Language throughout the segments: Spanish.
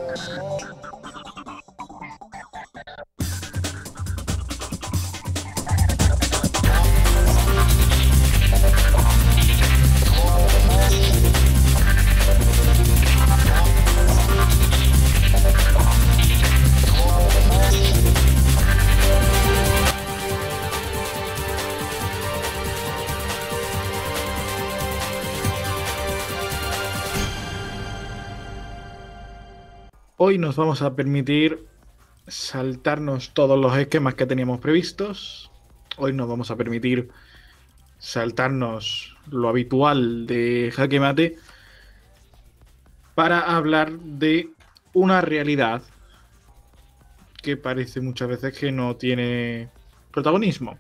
Hoy nos vamos a permitir saltarnos todos los esquemas que teníamos previstos. Hoy nos vamos a permitir saltarnos lo habitual de Jaque Mate para hablar de una realidad que parece muchas veces que no tiene protagonismo.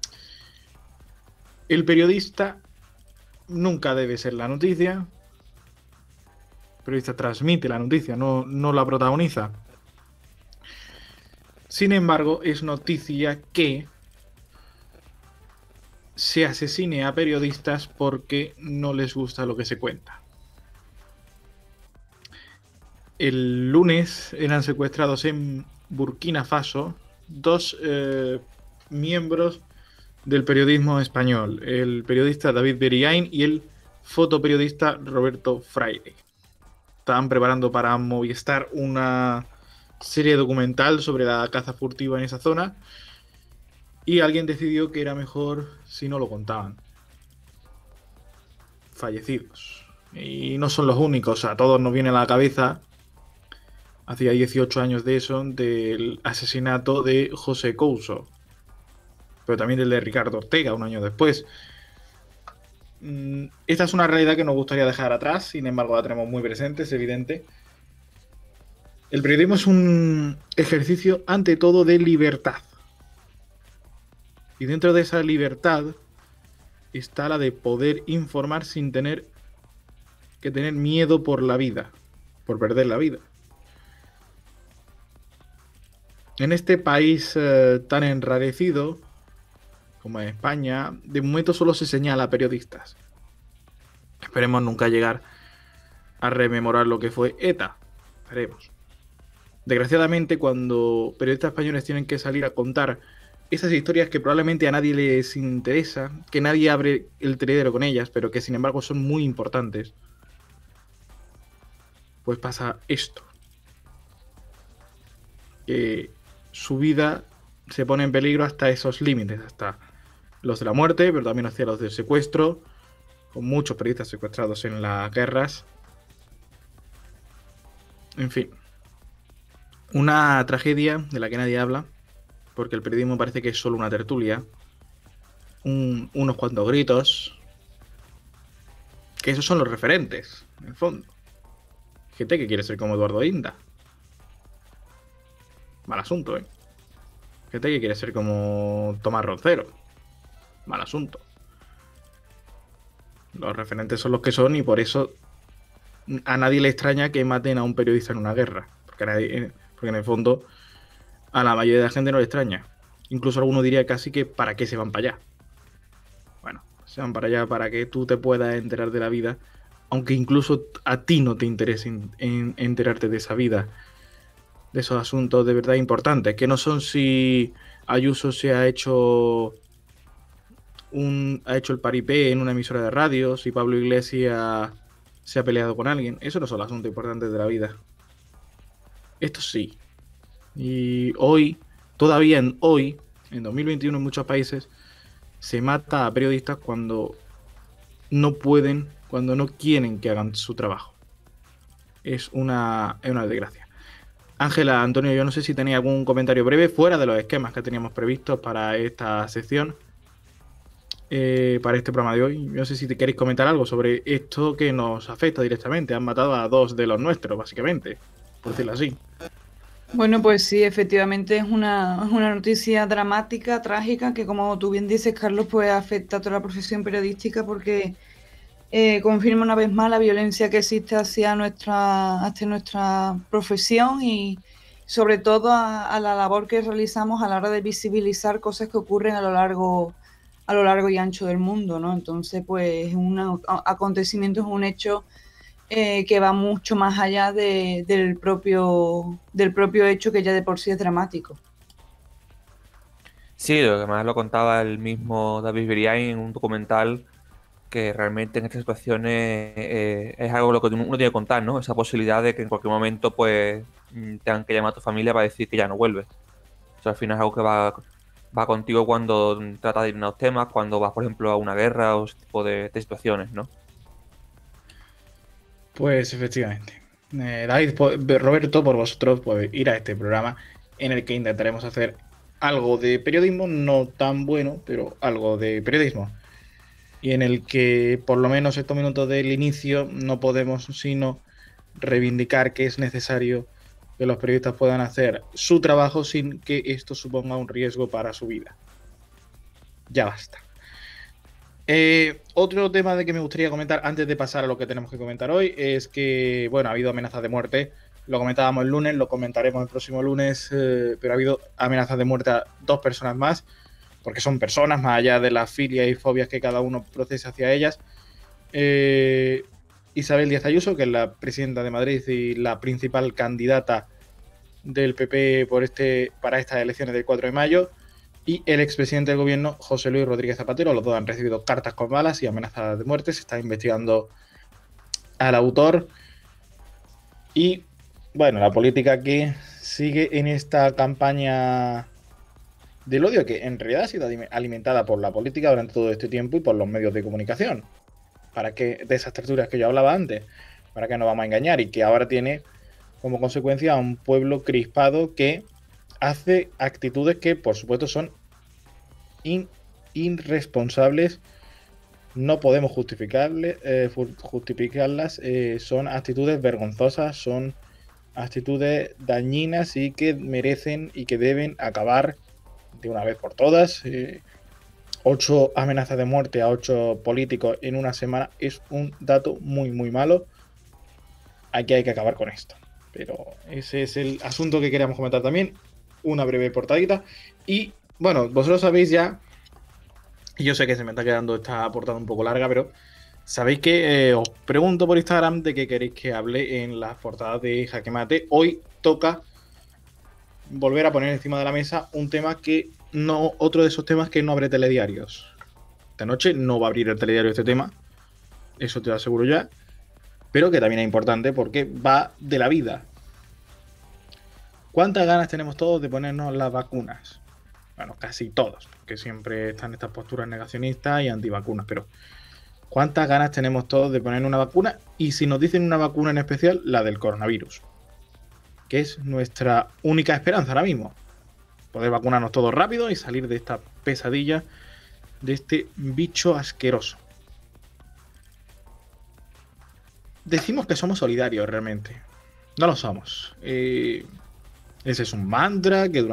El periodista nunca debe ser la noticia. El periodista transmite la noticia, no la protagoniza. Sin embargo, es noticia que se asesine a periodistas porque no les gusta lo que se cuenta. El lunes eran secuestrados en Burkina Faso dos miembros del periodismo español, el periodista David Beriain y el fotoperiodista Roberto Fraile. Estaban preparando para Movistar una serie documental sobre la caza furtiva en esa zona y alguien decidió que era mejor si no lo contaban. Fallecidos. Y no son los únicos, a todos nos viene a la cabeza, hacía 18 años de eso, del asesinato de José Couso, pero también del de Ricardo Ortega un año después. Esta es una realidad que nos gustaría dejar atrás, sin embargo la tenemos muy presente, es evidente. El periodismo es un ejercicio ante todo de libertad. Y dentro de esa libertad está la de poder informar sin tener que tener miedo por la vida, por perder la vida. En este país tan enrarecido como en España, de momento solo se señala a periodistas. Esperemos nunca llegar a rememorar lo que fue ETA. Esperemos. Desgraciadamente, cuando periodistas españoles tienen que salir a contar esas historias que probablemente a nadie les interesa, que nadie abre el telediario con ellas, pero que sin embargo son muy importantes, pues pasa esto. Que su vida se pone en peligro hasta esos límites, hasta los de la muerte, pero también hacia los del secuestro, con muchos periodistas secuestrados en las guerras. En fin, una tragedia de la que nadie habla, porque el periodismo parece que es solo una tertulia, unos cuantos gritos, que esos son los referentes, en el fondo. Gente que quiere ser como Eduardo Inda. Mal asunto, ¿eh? Gente que quiere ser como Tomás Roncero. Mal asunto. Los referentes son los que son y por eso a nadie le extraña que maten a un periodista en una guerra. Porque en el fondo a la mayoría de la gente no le extraña. Incluso alguno diría casi que ¿para qué se van para allá? Bueno, se van para allá para que tú te puedas enterar de la vida, aunque incluso a ti no te interese en enterarte de esa vida, de esos asuntos de verdad importantes, que no son si Ayuso se ha hecho el paripé en una emisora de radio, si Pablo Iglesias se ha peleado con alguien. Eso no son los asuntos importantes de la vida. Esto sí. Y hoy, todavía hoy, en 2021 en muchos países, se mata a periodistas cuando no pueden, cuando no quieren que hagan su trabajo. Es una desgracia. Ángela, Antonio, yo no sé si tenía algún comentario breve fuera de los esquemas que teníamos previstos para esta sección, para este programa de hoy. No sé si te queréis comentar algo sobre esto que nos afecta directamente. Han matado a dos de los nuestros, básicamente, por decirlo así. Bueno, pues sí, efectivamente es una noticia dramática, trágica, que como tú bien dices, Carlos, pues afecta a toda la profesión periodística porque confirma una vez más la violencia que existe hacia nuestra profesión y sobre todo a la labor que realizamos a la hora de visibilizar cosas que ocurren a lo largo y ancho del mundo, ¿no? Entonces, pues es un acontecimiento, es un hecho que va mucho más allá del propio hecho que ya de por sí es dramático. Sí, lo que más lo contaba el mismo David Beriain en un documental, que realmente en estas situaciones es algo lo que uno tiene que contar, ¿no? Esa posibilidad de que en cualquier momento pues tengan que llamar a tu familia para decir que ya no vuelves. Eso al final es algo que va contigo cuando tratas de ir a unos temas, cuando vas, por ejemplo, a una guerra o ese tipo de situaciones, ¿no? Pues efectivamente. David, Roberto, por vosotros, pues ir a este programa en el que intentaremos hacer algo de periodismo, no tan bueno, pero algo de periodismo. Y en el que por lo menos estos minutos del inicio no podemos sino reivindicar que es necesario que los periodistas puedan hacer su trabajo sin que esto suponga un riesgo para su vida. Ya basta. Otro tema de que me gustaría comentar antes de pasar a lo que tenemos que comentar hoy es que, bueno, ha habido amenazas de muerte. Lo comentábamos el lunes, lo comentaremos el próximo lunes, pero ha habido amenazas de muerte a 2 personas más, porque son personas, más allá de las filias y fobias que cada uno procesa hacia ellas. Isabel Díaz Ayuso, que es la presidenta de Madrid y la principal candidata del PP para estas elecciones del 4 de mayo, y el expresidente del gobierno, José Luis Rodríguez Zapatero. Los dos han recibido cartas con balas y amenazas de muerte. Se está investigando al autor. Y bueno, la política que sigue en esta campaña del odio, que en realidad ha sido alimentada por la política durante todo este tiempo y por los medios de comunicación. Para que, de esas tertulias que yo hablaba antes, para que no vamos a engañar, y que ahora tiene como consecuencia a un pueblo crispado que hace actitudes que, por supuesto, son irresponsables. No podemos justificarlas. Son actitudes vergonzosas, son actitudes dañinas y que merecen y que deben acabar de una vez por todas. 8 amenazas de muerte a 8 políticos en una semana es un dato muy, muy malo. Aquí hay que acabar con esto. Pero ese es el asunto que queríamos comentar también. Una breve portadita. Y bueno, vosotros sabéis ya, y yo sé que se me está quedando esta portada un poco larga, pero sabéis que os pregunto por Instagram de qué queréis que hable en las portadas de Jaque Mate. Hoy toca volver a poner encima de la mesa un tema que no, otro de esos temas que no abre telediarios. Esta noche no va a abrir el telediario este tema, eso te lo aseguro ya, pero que también es importante porque va de la vida. ¿Cuántas ganas tenemos todos de ponernos las vacunas? Bueno, casi todos, porque siempre están estas posturas negacionistas y antivacunas, pero ¿cuántas ganas tenemos todos de poner una vacuna? Y si nos dicen una vacuna en especial, la del coronavirus, que es nuestra única esperanza ahora mismo. Poder vacunarnos todos rápido y salir de esta pesadilla, de este bicho asqueroso. Decimos que somos solidarios realmente. No lo somos. Ese es un mantra que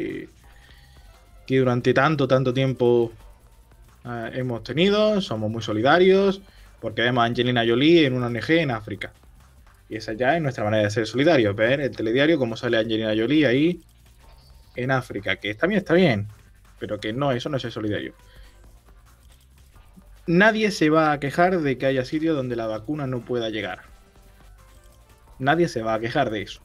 durante tanto tiempo hemos tenido. Somos muy solidarios porque vemos a Angelina Jolie en una ONG en África. Y esa ya es nuestra manera de ser solidarios. Ver el telediario cómo sale Angelina Jolie ahí en África. Que también está bien, pero que no, eso no es ser solidario. Nadie se va a quejar de que haya sitios donde la vacuna no pueda llegar. Nadie se va a quejar de eso.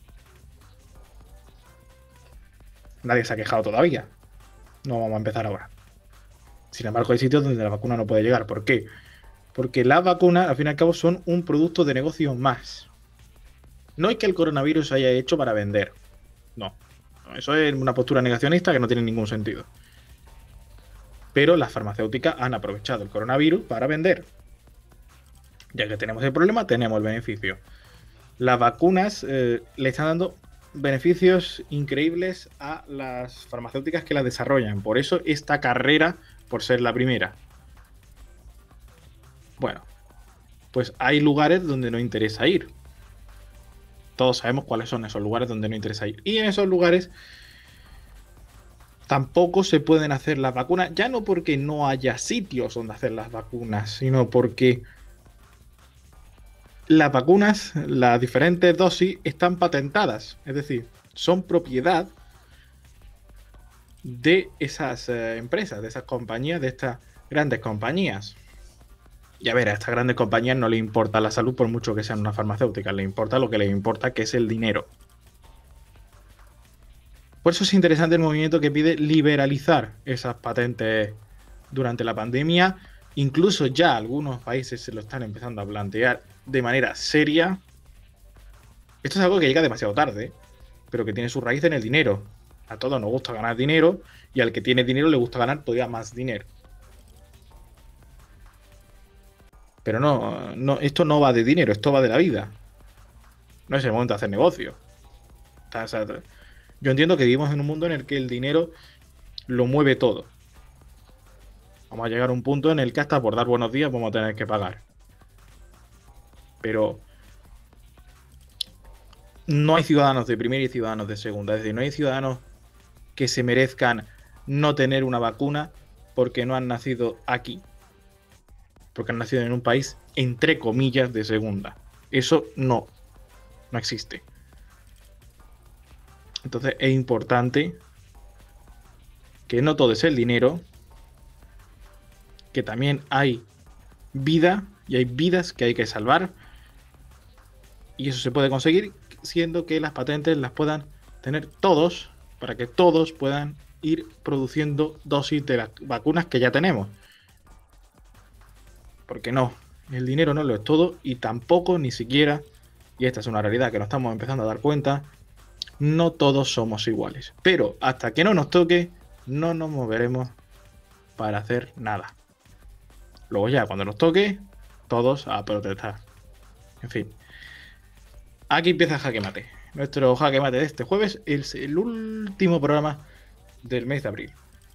Nadie se ha quejado todavía. No vamos a empezar ahora. Sin embargo, hay sitios donde la vacuna no puede llegar. ¿Por qué? Porque las vacunas, al fin y al cabo, son un producto de negocio más. No es que el coronavirus se haya hecho para vender. No. Eso es una postura negacionista que no tiene ningún sentido. Pero las farmacéuticas han aprovechado el coronavirus para vender. Ya que tenemos el problema, tenemos el beneficio. Las vacunas le están dando beneficios increíbles a las farmacéuticas que las desarrollan. Por eso esta carrera por ser la primera. Bueno, pues hay lugares donde no interesa ir. Todos sabemos cuáles son esos lugares donde no interesa ir. Y en esos lugares tampoco se pueden hacer las vacunas, ya no porque no haya sitios donde hacer las vacunas, sino porque las vacunas, las diferentes dosis, están patentadas. Es decir, son propiedad de esas empresas, de esas compañías, de estas grandes compañías. Y a ver, a estas grandes compañías no les importa la salud por mucho que sean una farmacéutica, les importa lo que les importa, que es el dinero. Por eso es interesante el movimiento que pide liberalizar esas patentes durante la pandemia. Incluso ya algunos países se lo están empezando a plantear de manera seria. Esto es algo que llega demasiado tarde, pero que tiene su raíz en el dinero. A todos nos gusta ganar dinero y al que tiene dinero le gusta ganar todavía más dinero. Pero no, esto no va de dinero, esto va de la vida. No es el momento de hacer negocio. O sea, yo entiendo que vivimos en un mundo en el que el dinero lo mueve todo. Vamos a llegar a un punto en el que hasta por dar buenos días vamos a tener que pagar. Pero no hay ciudadanos de primera y ciudadanos de segunda. Es decir, no hay ciudadanos que se merezcan no tener una vacuna porque no han nacido aquí. Porque han nacido en un país, entre comillas, de segunda. Eso no existe. Entonces es importante que no todo es el dinero, que también hay vida y hay vidas que hay que salvar. Y eso se puede conseguir siendo que las patentes las puedan tener todos, para que todos puedan ir produciendo dosis de las vacunas que ya tenemos. Porque no, el dinero no lo es todo y tampoco ni siquiera, y esta es una realidad que nos estamos empezando a dar cuenta, no todos somos iguales. Pero hasta que no nos toque, no nos moveremos para hacer nada. Luego ya, cuando nos toque, todos a protestar. En fin. Aquí empieza Jaque Mate. Nuestro Jaque Mate de este jueves es el último programa del mes de abril.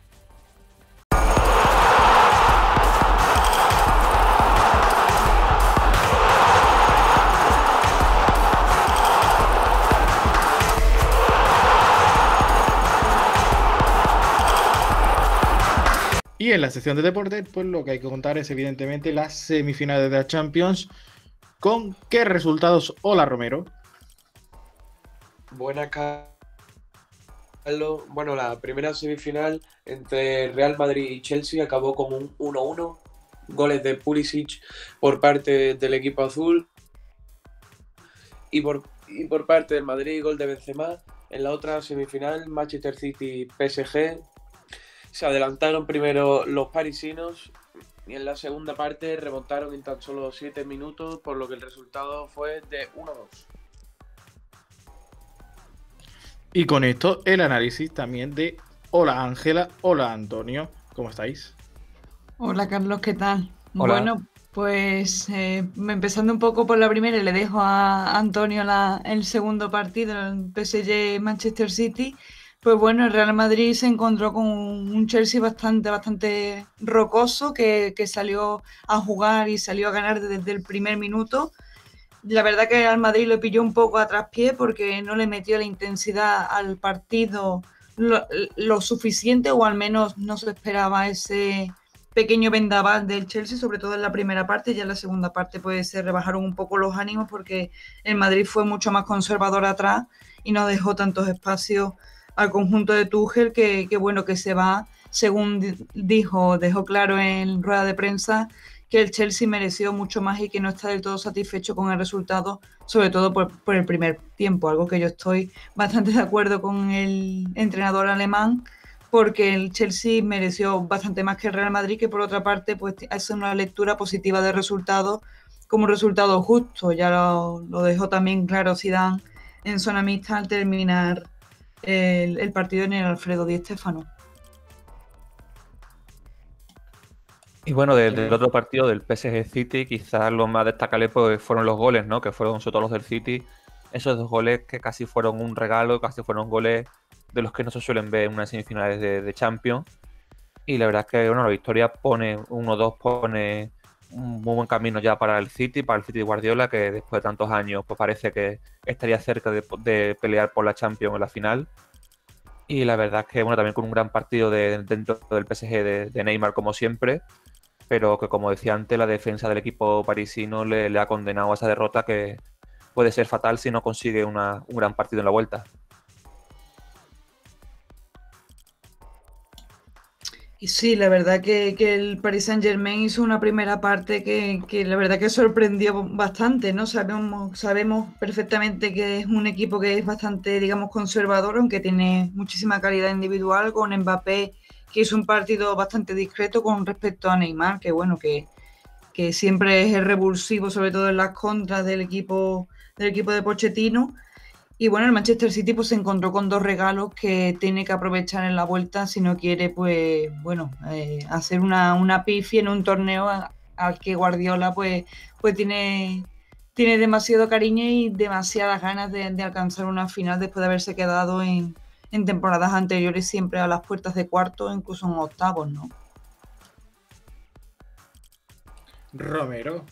Y en la sección de deportes, pues lo que hay que contar es evidentemente las semifinales de la Champions. ¿Con qué resultados? Hola, Romero. Buenas, Carlos. Bueno, la primera semifinal entre Real Madrid y Chelsea acabó con un 1-1. Goles de Pulisic por parte del equipo azul. Y por parte del Madrid, gol de Benzema. En la otra semifinal, Manchester City-PSG. Se adelantaron primero los parisinos y en la segunda parte remontaron en tan solo 7 minutos, por lo que el resultado fue de 1-2. Y con esto el análisis también de Hola Ángela, hola Antonio, ¿cómo estáis? Hola Carlos, ¿qué tal? Hola. Bueno, pues empezando un poco por la primera, le dejo a Antonio el segundo partido, el PSG-Manchester City. Pues bueno, el Real Madrid se encontró con un Chelsea bastante rocoso que salió a jugar y salió a ganar desde el primer minuto. La verdad que el Real Madrid lo pilló un poco a traspié porque no le metió la intensidad al partido lo suficiente, o al menos no se esperaba ese pequeño vendaval del Chelsea, sobre todo en la primera parte. Ya en la segunda parte pues se rebajaron un poco los ánimos porque el Madrid fue mucho más conservador atrás y no dejó tantos espacios al conjunto de Tuchel que bueno, que se va, según dejó claro en rueda de prensa, que el Chelsea mereció mucho más y que no está del todo satisfecho con el resultado, sobre todo por el primer tiempo, algo que yo estoy bastante de acuerdo con el entrenador alemán, porque el Chelsea mereció bastante más que el Real Madrid, que por otra parte pues hace una lectura positiva del resultado como un resultado justo. Ya lo dejó también claro Zidane en zona mixta al terminar el partido en el Alfredo Di Stéfano. Y bueno, del otro partido, del PSG City, quizás lo más destacable pues, fueron los goles, ¿no? Que fueron sobre todo los del City. Esos dos goles que casi fueron un regalo, casi fueron goles de los que no se suelen ver en unas semifinales de Champions. Y la verdad es que bueno, la victoria pone 1-2, pone un muy buen camino ya para el City de Guardiola, que después de tantos años pues parece que estaría cerca de pelear por la Champions en la final. Y la verdad es que bueno, también con un gran partido dentro del PSG de Neymar como siempre, pero que como decía antes, la defensa del equipo parisino le ha condenado a esa derrota que puede ser fatal si no consigue un gran partido en la vuelta. Y sí, la verdad que el Paris Saint-Germain hizo una primera parte que la verdad que sorprendió bastante, ¿no? Sabemos perfectamente que es un equipo que es bastante, digamos, conservador, aunque tiene muchísima calidad individual, con Mbappé, que hizo un partido bastante discreto con respecto a Neymar, que bueno, que siempre es el revulsivo, sobre todo en las contras del equipo de Pochettino. Y bueno, el Manchester City pues se encontró con dos regalos que tiene que aprovechar en la vuelta si no quiere, pues bueno, hacer una pifia en un torneo al que Guardiola pues tiene demasiado cariño y demasiadas ganas de alcanzar una final después de haberse quedado en temporadas anteriores siempre a las puertas de cuarto, incluso en octavos, ¿no? Romero.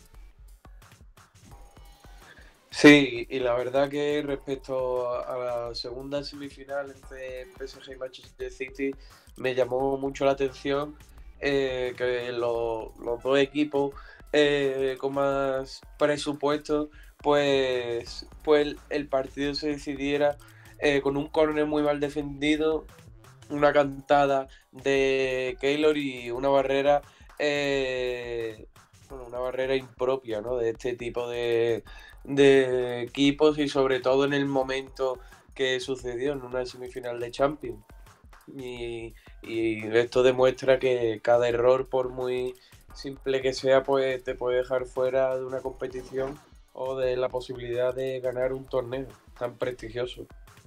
Sí, y la verdad que respecto a la segunda semifinal entre PSG y Manchester City, me llamó mucho la atención que los dos equipos con más presupuesto, pues el partido se decidiera con un córner muy mal defendido, una cantada de Keylor y una barrera, bueno, una barrera impropia, ¿no? De este tipo de equipos y sobre todo en el momento que sucedió en una semifinal de Champions. Y esto demuestra que cada error, por muy simple que sea, pues te puede dejar fuera de una competición o de la posibilidad de ganar un torneo tan prestigioso.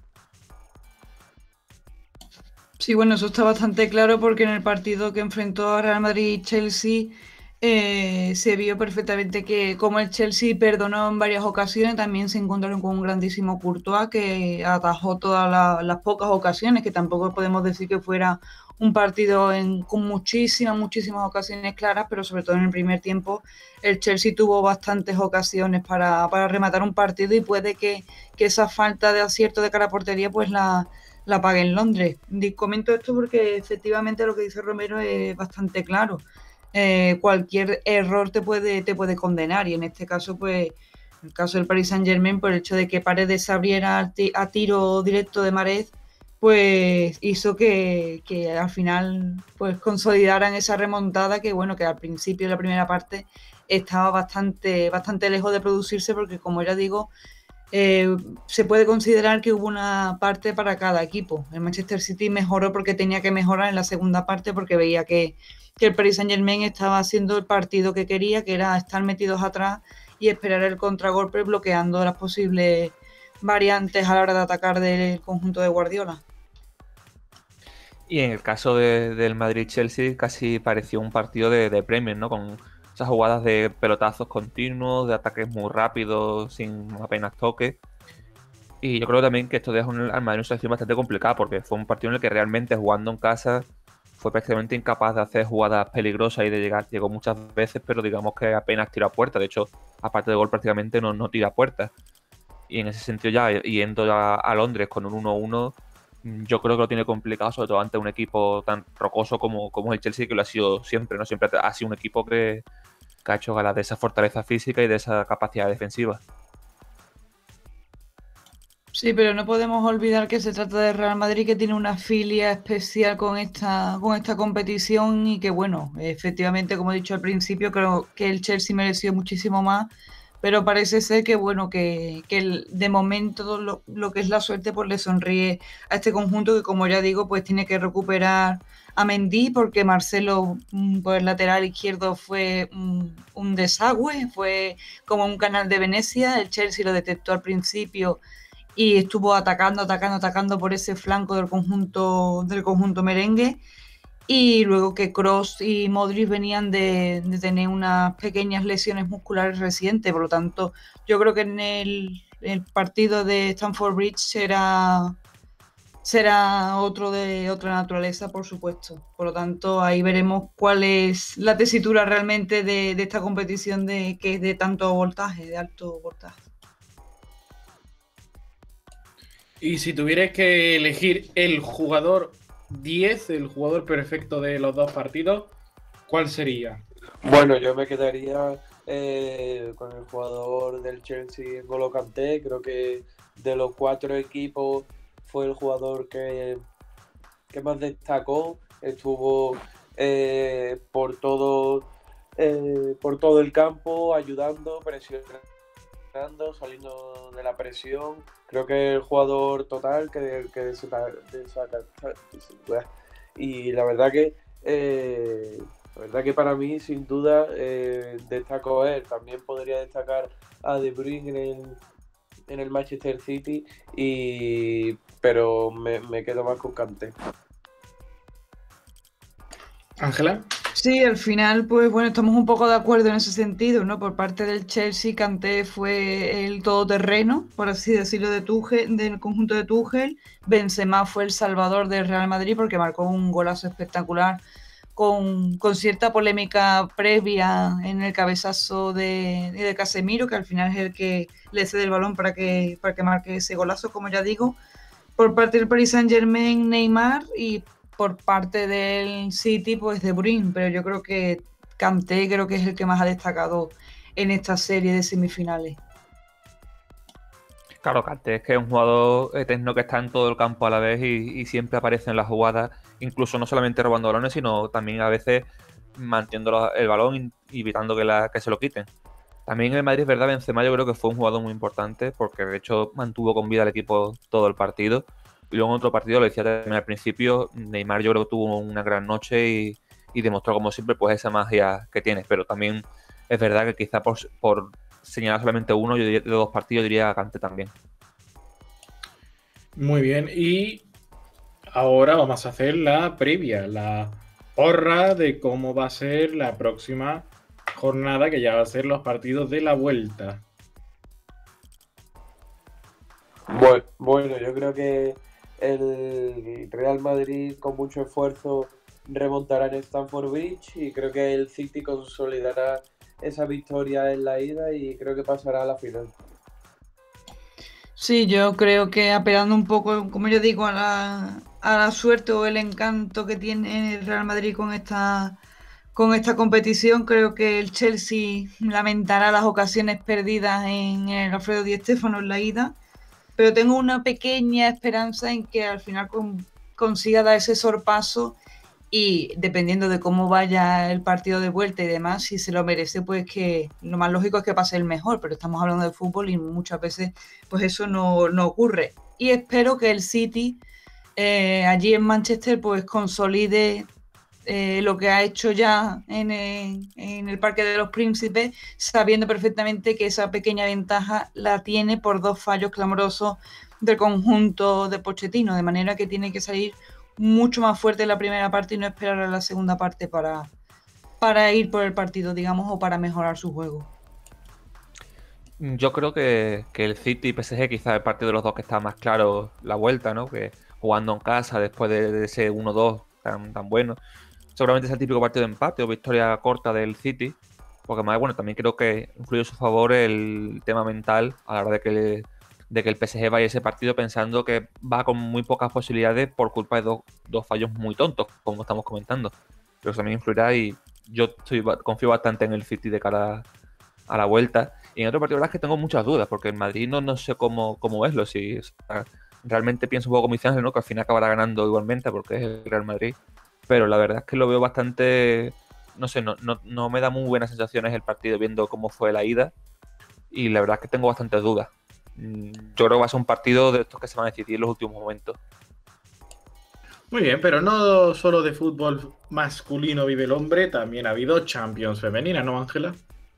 Sí, bueno, eso está bastante claro porque en el partido que enfrentó a Real Madrid y Chelsea se vio perfectamente que como el Chelsea perdonó en varias ocasiones, también se encontraron con un grandísimo Courtois que atajó todas las pocas ocasiones, que tampoco podemos decir que fuera un partido con muchísimas ocasiones claras, pero sobre todo en el primer tiempo el Chelsea tuvo bastantes ocasiones para rematar un partido y puede que esa falta de acierto de cara a portería pues la pague en Londres. Comento esto porque efectivamente lo que dice Romero es bastante claro. Cualquier error te puede condenar y en este caso, pues, en el caso del Paris Saint-Germain, por el hecho de que Paredes se abriera a tiro directo de Mahrez, pues hizo que al final pues consolidaran esa remontada que, bueno, que al principio de la primera parte estaba bastante lejos de producirse porque, como ya digo, se puede considerar que hubo una parte para cada equipo. El Manchester City mejoró porque tenía que mejorar en la segunda parte porque veía que el Paris Saint-Germain estaba haciendo el partido que quería, que era estar metidos atrás y esperar el contragolpe bloqueando las posibles variantes a la hora de atacar del conjunto de Guardiola. Y en el caso del Madrid-Chelsea casi pareció un partido de Premier, ¿no? Con esas jugadas de pelotazos continuos, de ataques muy rápidos, sin apenas toque. Y yo creo también que esto deja al Madrid en una situación bastante complicada, porque fue un partido en el que realmente jugando en casa fue prácticamente incapaz de hacer jugadas peligrosas y de llegar. Llegó muchas veces, pero digamos que apenas tiró a puerta. De hecho, aparte de gol, prácticamente no tira a puerta. Y en ese sentido, ya yendo a Londres con un 1-1, yo creo que lo tiene complicado, sobre todo ante un equipo tan rocoso como es el Chelsea, que lo ha sido siempre, ¿no? Siempre ha sido un equipo que ha hecho gala de esa fortaleza física y de esa capacidad defensiva. Sí, pero no podemos olvidar que se trata de Real Madrid, que tiene una filia especial con esta competición y que, bueno, efectivamente, como he dicho al principio, creo que el Chelsea mereció muchísimo más, pero parece ser que, bueno, de momento lo que es la suerte pues le sonríe a este conjunto que, como ya digo, pues tiene que recuperar a Mendy porque Marcelo por el lateral izquierdo fue un desagüe, fue como un canal de Venecia. El Chelsea lo detectó al principio y estuvo atacando por ese flanco del conjunto merengue. Y luego que Kroos y Modric venían de tener unas pequeñas lesiones musculares recientes, por lo tanto, yo creo que en el partido de Stamford Bridge será otro de otra naturaleza, por supuesto. Por lo tanto, ahí veremos cuál es la tesitura realmente de esta competición que es de tanto voltaje, de alto voltaje. Y si tuvierais que elegir el jugador 10, el jugador perfecto de los dos partidos, ¿cuál sería? Bueno, yo me quedaría con el jugador del Chelsea, N'Golo Kanté. Creo que de los 4 equipos fue el jugador que más destacó. Estuvo por todo el campo, ayudando, presionando, saliendo de la presión. Creo que el jugador total y la verdad que para mí, sin duda, destaco él. También podría destacar a De Bruyne en el Manchester City, pero me quedo más con Kanté. Ángela. Sí, al final, pues bueno, estamos un poco de acuerdo en ese sentido, ¿no? Por parte del Chelsea, Kanté fue el todoterreno, por así decirlo, de Tuchel, del conjunto de Tuchel. Benzema fue el salvador del Real Madrid porque marcó un golazo espectacular con cierta polémica previa en el cabezazo de Casemiro, que al final es el que le cede el balón para que marque ese golazo, como ya digo. Por parte del Paris Saint-Germain, Neymar, y por parte del City, pues De Bruyne, pero yo creo que Kanté creo que es el que más ha destacado en esta serie de semifinales. Claro, Kanté es que es un jugador eterno que está en todo el campo a la vez y siempre aparece en las jugadas, incluso no solamente robando balones, sino también a veces manteniendo el balón y evitando que se lo quiten. También en el Madrid, es verdad, Benzema yo creo que fue un jugador muy importante porque de hecho mantuvo con vida al equipo todo el partido. Y luego en otro partido, lo decía también al principio, Neymar yo creo que tuvo una gran noche y demostró como siempre pues esa magia que tiene. Pero también es verdad que quizá por señalar solamente uno, yo diría, de dos partidos diría Kanté también. Muy bien, y ahora vamos a hacer la previa, la porra de cómo va a ser la próxima jornada, que ya va a ser los partidos de la vuelta. Bueno, yo creo que el Real Madrid con mucho esfuerzo remontará en Stamford Bridge y creo que el City consolidará esa victoria en la ida y creo que pasará a la final. Sí, yo creo que apelando un poco, como yo digo, a la suerte o el encanto que tiene el Real Madrid con esta competición, creo que el Chelsea lamentará las ocasiones perdidas en el Alfredo Di Stéfano en la ida, pero tengo una pequeña esperanza en que al final consiga dar ese sorpaso y dependiendo de cómo vaya el partido de vuelta y demás, si se lo merece, pues que lo más lógico es que pase el mejor, pero estamos hablando de fútbol y muchas veces pues eso no ocurre. Y espero que el City allí en Manchester pues consolide lo que ha hecho ya en el Parque de los Príncipes, sabiendo perfectamente que esa pequeña ventaja la tiene por dos fallos clamorosos del conjunto de Pochettino, de manera que tiene que salir mucho más fuerte en la primera parte y no esperar a la segunda parte para ir por el partido, digamos, o para mejorar su juego. Yo creo que el City y PSG quizás el partido de los dos que está más claro la vuelta, ¿no? Que jugando en casa después de ese 1-2 tan bueno. Seguramente es el típico partido de empate o victoria corta del City. Porque más bueno, también creo que influye a su favor el tema mental a la hora de que el PSG vaya a ese partido pensando que va con muy pocas posibilidades por culpa de dos fallos muy tontos, como estamos comentando. Pero eso también influirá y yo confío bastante en el City de cara a la vuelta. Y en otro partido, la verdad es que tengo muchas dudas, porque en Madrid no sé cómo verlo. Si, o sea, realmente pienso un poco como dice Ángel, ¿no? Que al final acabará ganando igualmente porque es el Real Madrid. Pero la verdad es que lo veo bastante... No sé, no me da muy buenas sensaciones el partido viendo cómo fue la ida. Y la verdad es que tengo bastantes dudas. Yo creo que va a ser un partido de estos que se van a decidir en los últimos momentos. Muy bien, pero no solo de fútbol masculino vive el hombre, también ha habido Champions femenina, ¿no, Ángela?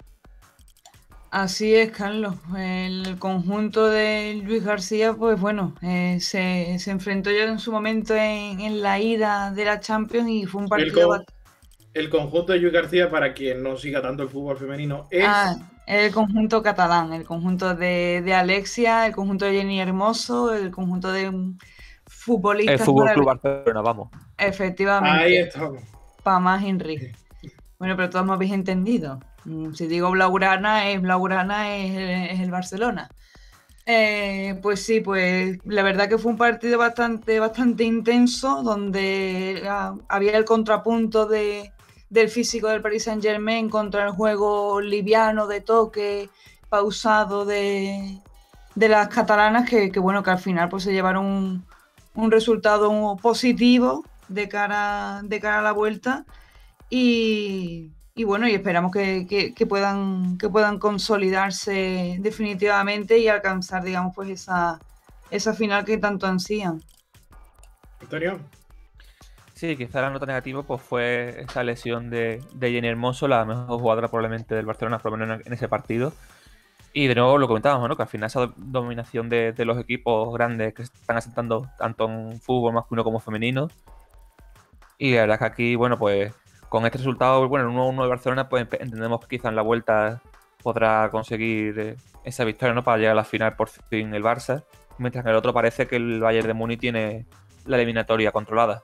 Así es, Carlos. El conjunto de Luis García, pues bueno, se enfrentó ya en su momento en la ida de la Champions y fue un partido... El conjunto de Luis García, para quien no siga tanto el fútbol femenino, es... el conjunto catalán, el conjunto de Alexia, el conjunto de Jenny Hermoso, el conjunto de futbolistas... El Fútbol Club Barcelona, vamos. Efectivamente. Ahí estamos. Para más Henry. Bueno, pero todos me habéis entendido. Si digo Blaugrana, es el Barcelona. Pues sí, pues la verdad que fue un partido bastante intenso, donde había el contrapunto del físico del Paris Saint-Germain contra el juego liviano de toque, pausado de las catalanas, que bueno, que al final pues se llevaron un resultado positivo de cara a la vuelta. Y bueno, y esperamos que puedan consolidarse definitivamente y alcanzar, digamos, pues esa final que tanto ansían. Antonio. Sí, quizá la nota negativa pues fue esa lesión de Jenny Hermoso, la mejor jugadora probablemente del Barcelona, por lo menos en ese partido. Y de nuevo lo comentábamos, ¿no? Que al final esa dominación de los equipos grandes que están asentando tanto en fútbol masculino como femenino. Y la verdad es que aquí, bueno, pues con este resultado, bueno, el 1-1 de Barcelona, pues entendemos que quizá en la vuelta podrá conseguir esa victoria, ¿no? Para llegar a la final por fin el Barça. Mientras que el otro parece que el Bayern de Múnich tiene la eliminatoria controlada.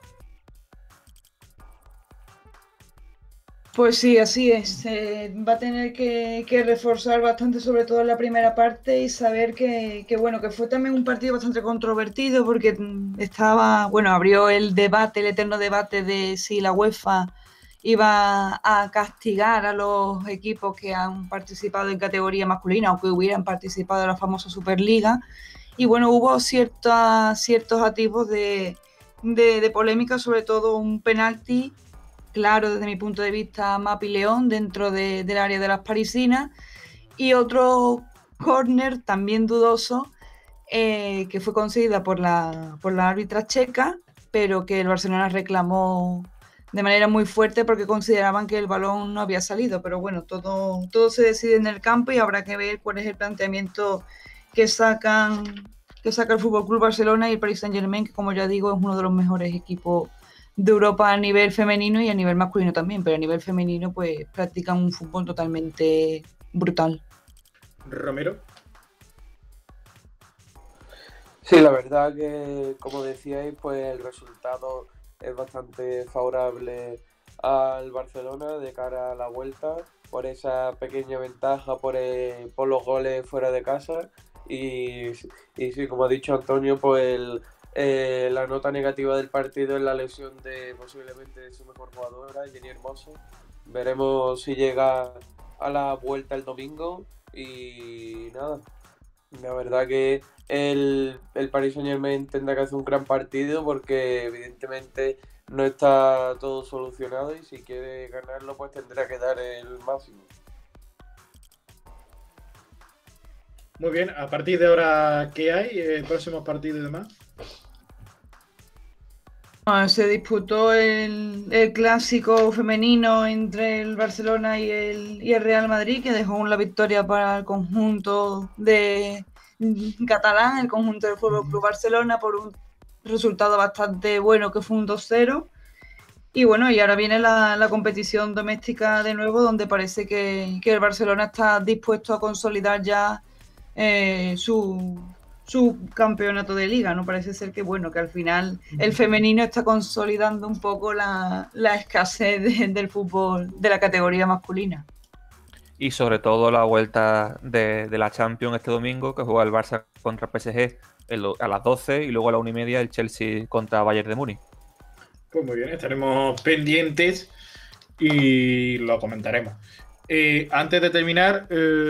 Pues sí, así es. Va a tener que reforzar bastante, sobre todo en la primera parte, y saber bueno, que fue también un partido bastante controvertido porque estaba, bueno, abrió el debate, el eterno debate de si la UEFA iba a castigar a los equipos que han participado en categoría masculina o que hubieran participado en la famosa Superliga. Y bueno, hubo ciertos atisbos de polémica, sobre todo un penalti claro desde mi punto de vista Mapi León dentro del área de las parisinas y otro córner también dudoso que fue concedida por la árbitra checa, pero que el Barcelona reclamó de manera muy fuerte porque consideraban que el balón no había salido. Pero bueno, todo se decide en el campo y habrá que ver cuál es el planteamiento que saca el Fútbol Club Barcelona y el Paris Saint-Germain, que como ya digo es uno de los mejores equipos de Europa a nivel femenino y a nivel masculino también, pero a nivel femenino pues practican un fútbol totalmente brutal. Romero. Sí, la verdad que, como decíais, pues el resultado es bastante favorable al Barcelona de cara a la vuelta, por esa pequeña ventaja por los goles fuera de casa. Y sí, como ha dicho Antonio, pues la nota negativa del partido es la lesión de posiblemente su mejor jugadora, Jenny Hermoso. Veremos si llega a la vuelta el domingo y nada. La verdad que el Paris Saint-Germain tendrá que hacer un gran partido porque evidentemente no está todo solucionado y si quiere ganarlo pues tendrá que dar el máximo. Muy bien, a partir de ahora, ¿qué hay? ¿Próximos partidos y demás? Se disputó el clásico femenino entre el Barcelona y el Real Madrid, que dejó la victoria para el conjunto de catalán, el conjunto del Fútbol Club Barcelona, por un resultado bastante bueno, que fue un 2-0. Y bueno, y ahora viene la competición doméstica de nuevo, donde parece que el Barcelona está dispuesto a consolidar ya su campeonato de liga, ¿no? Parece ser que, bueno, que al final el femenino está consolidando un poco la escasez del fútbol de la categoría masculina. Y sobre todo la vuelta de la Champions este domingo, que juega el Barça contra PSG a las 12 y luego a la 1:30 el Chelsea contra Bayern de Múnich. Pues muy bien, estaremos pendientes y lo comentaremos. Antes de terminar,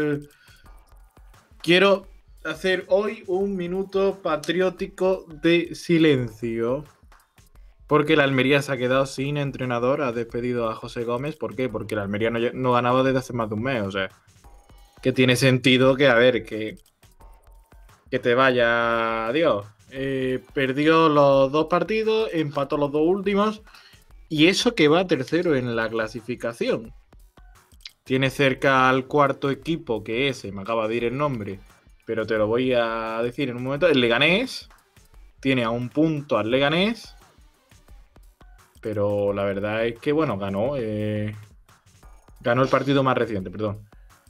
quiero hacer hoy un minuto patriótico de silencio. Porque la Almería se ha quedado sin entrenador, ha despedido a José Gómez. ¿Por qué? Porque la Almería no ganaba desde hace más de un mes. O sea, que tiene sentido que, a ver, que te vaya. Adiós. Perdió los 2 partidos, empató los 2 últimos. Y eso que va tercero en la clasificación. Tiene cerca al cuarto equipo, que es, me acaba de ir el nombre, pero te lo voy a decir en un momento. El Leganés. Tiene a un punto al Leganés. Pero la verdad es que, bueno, ganó el partido más reciente, perdón.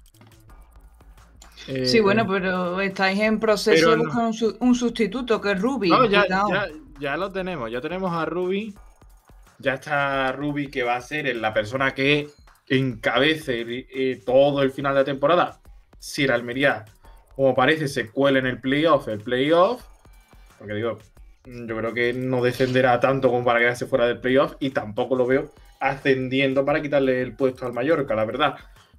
Sí, bueno, pero estáis en proceso de buscar un sustituto, que es Rubi. No, ya lo tenemos. Ya tenemos a Rubi. Ya está Rubi, que va a ser la persona que encabece todo el final de la temporada. Si la Almería, como parece, se cuela en el playoff. Porque digo, yo creo que no descenderá tanto como para quedarse fuera del playoff y tampoco lo veo ascendiendo para quitarle el puesto al Mallorca, la verdad.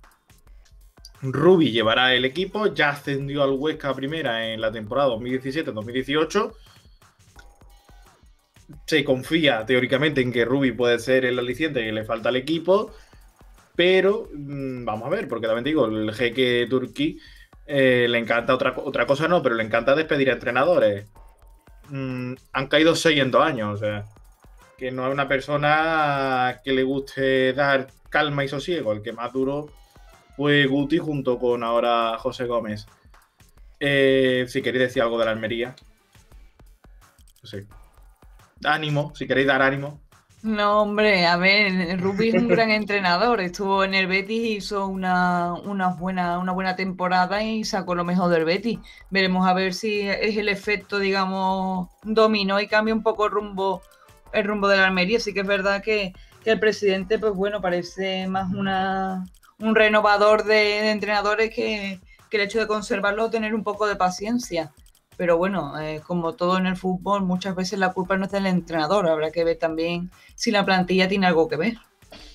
Rubi llevará el equipo, ya ascendió al Huesca primera en la temporada 2017-2018. se confía teóricamente en que Rubi puede ser el aliciente que le falta al equipo, pero vamos a ver, porque también digo, el jeque turquí le encanta otra cosa, no, pero le encanta despedir a entrenadores. Han caído 6 en 2 años, o sea, que no es una persona que le guste dar calma y sosiego. El que más duro fue Guti junto con ahora José Gómez. Si queréis decir algo de la Almería, no sé. Ánimo, si queréis dar ánimo. No, hombre, a ver, Rubi es un gran entrenador. Estuvo en el Betis y hizo una buena temporada y sacó lo mejor del Betis. Veremos a ver si es el efecto, digamos, dominó y cambia un poco el rumbo de la Almería. Sí que es verdad que el presidente, pues bueno, parece más un renovador de entrenadores que el hecho de conservarlo o tener un poco de paciencia. Pero bueno, como todo en el fútbol, muchas veces la culpa no es del entrenador. Habrá que ver también si la plantilla tiene algo que ver.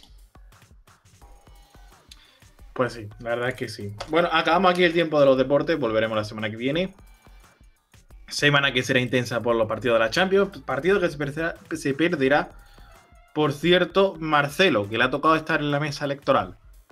Pues sí, la verdad es que sí. Bueno, acabamos aquí el tiempo de los deportes. Volveremos la semana que viene. Semana que será intensa por los partidos de la Champions. Partido que se perderá. Por cierto, Marcelo, que le ha tocado estar en la mesa electoral.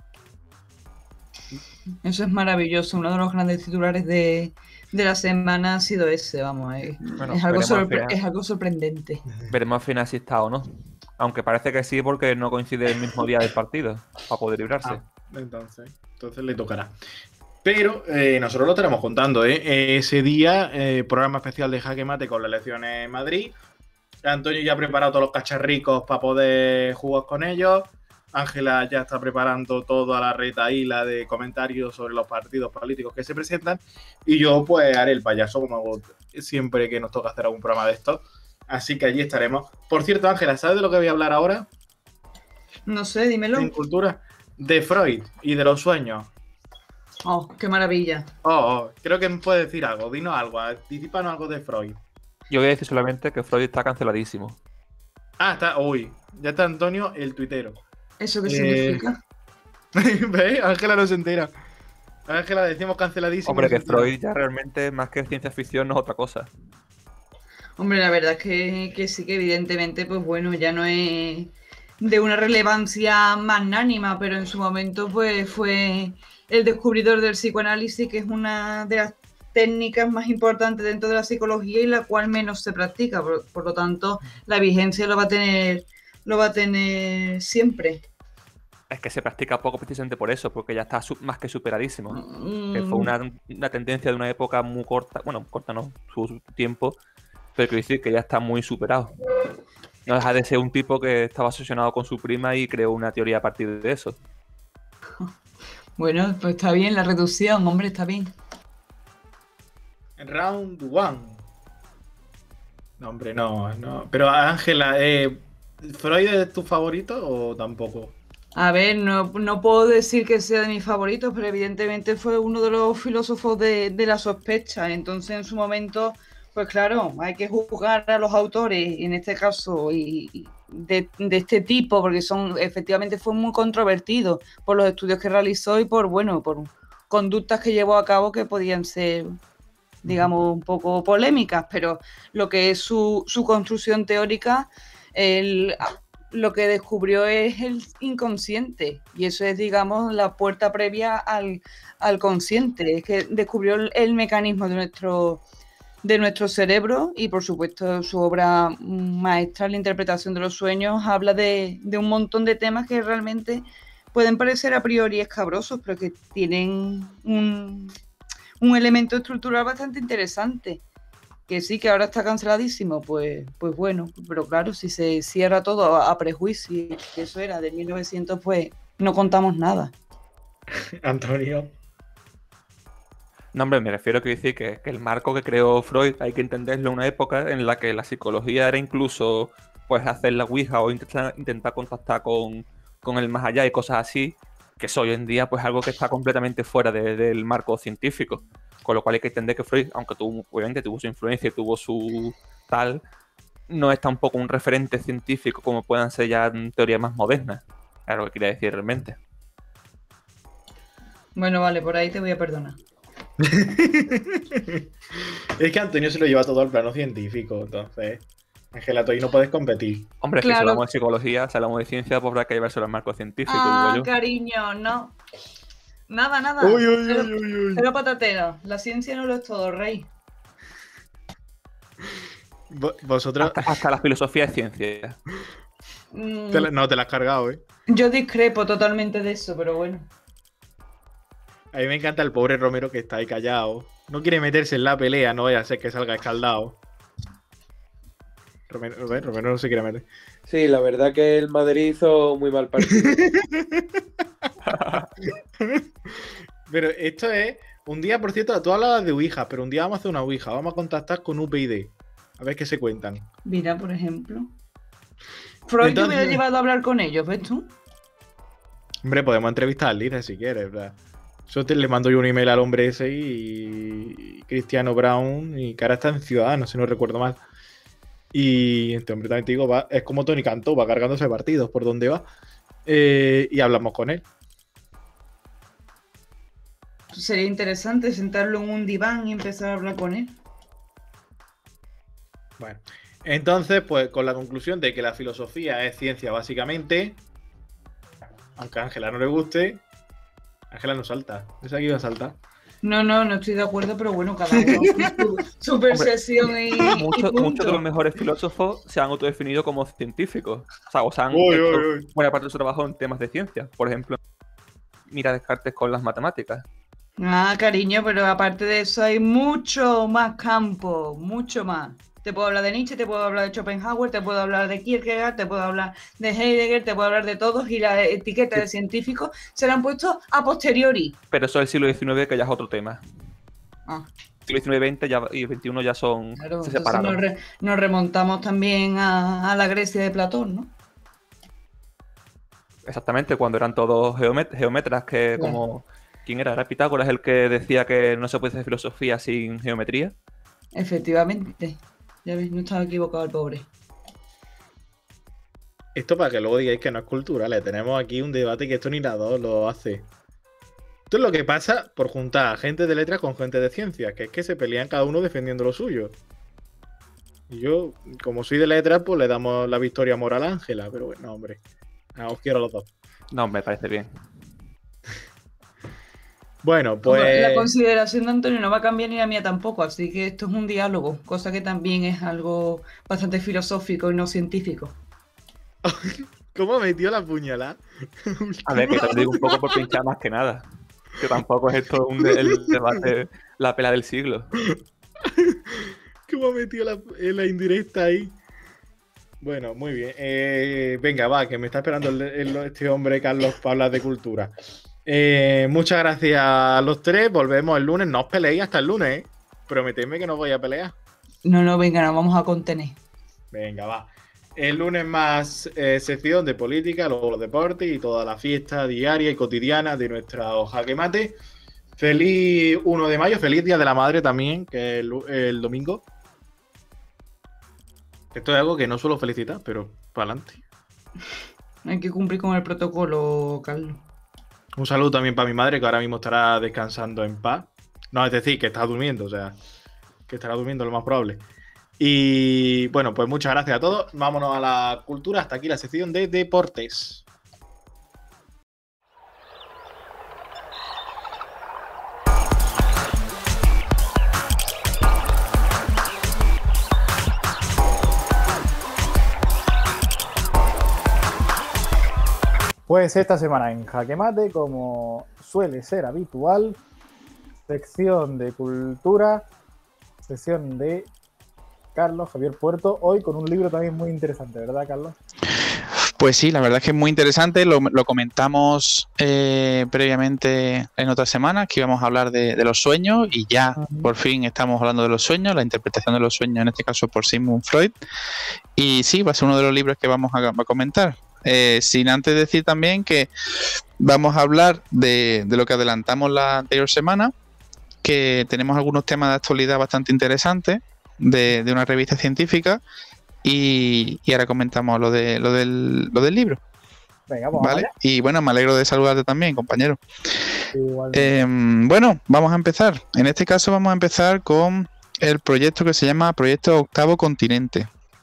Eso es maravilloso. Uno de los grandes titulares de la semana ha sido ese, vamos. Bueno, es algo veremos es algo sorprendente. Veremos al final si está o no. Aunque parece que sí, porque no coincide el mismo día del partido, para poder librarse. Entonces le tocará. Pero nosotros lo estaremos contando, ¿eh? Ese día, programa especial de Jaque Mate con las elecciones en Madrid. Antonio ya ha preparado todos los cacharricos para poder jugar con ellos. Ángela ya está preparando toda la retaíla de comentarios sobre los partidos políticos que se presentan. Y yo, pues, haré el payaso, como hago siempre que nos toca hacer algún programa de estos. Así que allí estaremos. Por cierto, Ángela, ¿sabes de lo que voy a hablar ahora? No sé, dímelo. En cultura. De Freud y de los sueños. Oh, qué maravilla. Creo que me puedes decir algo. Dinos algo, anticípanos algo de Freud. Yo voy a decir solamente que Freud está canceladísimo. Está. Uy, ya está Antonio, el tuitero. ¿Eso qué significa? ¿Ves? Ángela no se entera. Ángela, decimos canceladísimo. Hombre, que Freud ya realmente, más que ciencia ficción, no es otra cosa. Hombre, la verdad es que sí que evidentemente, pues bueno, ya no es de una relevancia magnánima, pero en su momento pues fue el descubridor del psicoanálisis, que es una de las técnicas más importantes dentro de la psicología y la cual menos se practica. Por lo tanto, la vigencia lo va a tener siempre. Es que se practica poco precisamente por eso, porque ya está más que superadísimo. Que fue una tendencia de una época muy corta, bueno, corta no, su tiempo, pero quiero decir que ya está muy superado. No deja de ser un tipo que estaba obsesionado con su prima y creó una teoría a partir de eso. Bueno, pues está bien la reducción, hombre, está bien. Round 1. No, hombre, no. Pero Ángela, ¿Freud es tu favorito o tampoco? A ver, no puedo decir que sea de mis favoritos, pero evidentemente fue uno de los filósofos de la sospecha. Entonces, en su momento, pues claro, hay que juzgar a los autores, en este caso, y de este tipo, porque efectivamente fue muy controvertido por los estudios que realizó y por conductas que llevó a cabo que podían ser, digamos, un poco polémicas, pero lo que es su construcción teórica, lo que descubrió es el inconsciente, y eso es, digamos, la puerta previa al consciente. Es que descubrió el mecanismo de nuestro cerebro, y por supuesto su obra maestra, La interpretación de los sueños, habla de un montón de temas que realmente pueden parecer a priori escabrosos, pero que tienen un elemento estructural bastante interesante. Que sí, que ahora está canceladísimo, pues bueno, pero claro, si se cierra todo a prejuicio, que eso era de 1900, pues no contamos nada. Antonio. No, hombre, me refiero a decir que el marco que creó Freud hay que entenderlo en una época en la que la psicología era incluso pues hacer la ouija o intentar contactar con el más allá y cosas así, que es hoy en día pues algo que está completamente fuera del marco científico. Con lo cual hay que entender que Freud, aunque obviamente tuvo su influencia y tuvo su tal, no es tampoco un referente científico como puedan ser ya teorías más modernas. Es lo que quería decir realmente. Bueno, vale, por ahí te voy a perdonar. Es que Antonio se lo lleva todo al plano científico, entonces Ángela, tú ahí no puedes competir. Hombre, es que si Claro. hablamos de psicología, si hablamos de ciencia, pues habrá que llevarse al marco científico, Ah, digo yo. cariño, no. Nada. Uy, uy, uy, uy, uy. Pero patatero, la ciencia no lo es todo, rey. Vosotros Hasta la filosofía es ciencia. Mm, no te la has cargado, ¿eh? yo discrepo totalmente de eso, pero bueno. A mí me encanta el pobre Romero que está ahí callado. No quiere meterse en la pelea, no vaya a ser que salga escaldado. Romero no se quiere meter. Sí, la verdad que el Madrid hizo muy mal partido. Pero esto es... Un día, por cierto, tú hablabas de Ouija, pero un día vamos a hacer una Ouija. Vamos a contactar con UPyD. A ver qué se cuentan. Mira, por ejemplo. Freud Entonces- me hubiera llevado a hablar con ellos, ¿ves tú? Hombre, podemos entrevistar al líder si quieres, ¿verdad? Le mando yo un email al hombre ese y Cristiano Brown, y que ahora está en Ciudadanos, si no recuerdo mal. Y este hombre también te digo, es como Tony Cantó, va cargándose partidos por donde va. Y hablamos con él. Sería interesante sentarlo en un diván y empezar a hablar con él. Bueno, entonces, pues con la conclusión de que la filosofía es ciencia básicamente, aunque a Ángela no le guste, Ángela no salta. Esa que iba a saltar. No estoy de acuerdo, pero bueno, cada uno con su percepción y Muchos punto. de los mejores filósofos se han autodefinido como científicos. O sea, han Uy, hecho uy, uy. buena parte de su trabajo en temas de ciencia. Por ejemplo, mira Descartes con las matemáticas. Ah, cariño, pero aparte de eso hay mucho más campo, mucho más. Te puedo hablar de Nietzsche, te puedo hablar de Schopenhauer, te puedo hablar de Kierkegaard, te puedo hablar de Heidegger, te puedo hablar de todos y la etiqueta de científico se la han puesto a posteriori. Pero eso es el siglo XIX, que ya es otro tema. Ah, El siglo XIX, XX y XXI ya son... claro, se entonces separaron. nos remontamos también a la Grecia de Platón, ¿no? Exactamente, cuando eran todos geómetras, que Claro. como... ¿Quién era? ¿Era Pitágoras el que decía que no se puede hacer filosofía sin geometría? Efectivamente. Ya ves, no estaba equivocado el pobre. Esto para que luego digáis que no es cultural. Tenemos aquí un debate que esto ni la dos lo hace. Esto es lo que pasa por juntar a gente de letras con gente de ciencias, que es que se pelean cada uno defendiendo lo suyo. Y yo, como soy de letras, pues le damos la victoria moral a Ángela, pero bueno, hombre. Os quiero a los dos. No, me parece bien. Bueno, La pues... consideración de Antonio no va a cambiar ni la mía tampoco, así que esto es un diálogo, cosa que también es algo bastante filosófico y no científico. ¿Cómo metió la puñalada? A ver, que te lo digo un poco por pinchar más que nada. Que tampoco es esto el debate, la pelea del siglo. ¿Cómo metió la indirecta ahí? Bueno, muy bien. Venga, va, que me está esperando este hombre, Carlos, para hablar de cultura. Muchas gracias a los tres. Volvemos el lunes. No os peleéis hasta el lunes, ¿eh? Prometedme que no voy a pelear. No, venga, nos vamos a contener. Venga, va. El lunes más sección de política, luego los deportes y toda la fiesta diaria y cotidiana de nuestra Jaque Mate. Feliz 1 de mayo, feliz Día de la Madre también, que es el domingo. Esto es algo que no suelo felicitar, pero para adelante. Hay que cumplir con el protocolo, Carlos. Un saludo también para mi madre, que ahora mismo estará descansando en paz. No, es decir, que está durmiendo, o sea, que estará durmiendo lo más probable. Y bueno, pues muchas gracias a todos. Vámonos a la cultura. Hasta aquí la sección de deportes. Pues esta semana en Jaque Mate, como suele ser habitual, sección de cultura, sección de Carlos Javier Puerto, hoy con un libro también muy interesante, ¿verdad, Carlos? Pues sí, la verdad es que es muy interesante, lo comentamos previamente en otras semanas, que íbamos a hablar de los sueños y ya por fin estamos hablando de los sueños, la interpretación de los sueños, en este caso por Sigmund Freud, y sí, va a ser uno de los libros que vamos a comentar. Sin antes decir también que vamos a hablar de lo que adelantamos la anterior semana, que tenemos algunos temas de actualidad bastante interesantes de una revista científica y ahora comentamos lo del libro. Venga, vamos ¿Vale? allá. Y bueno, me alegro de saludarte también, compañero. Igualmente. Bueno, vamos a empezar. En este caso vamos a empezar con el proyecto que se llama Proyecto Octavo Continente.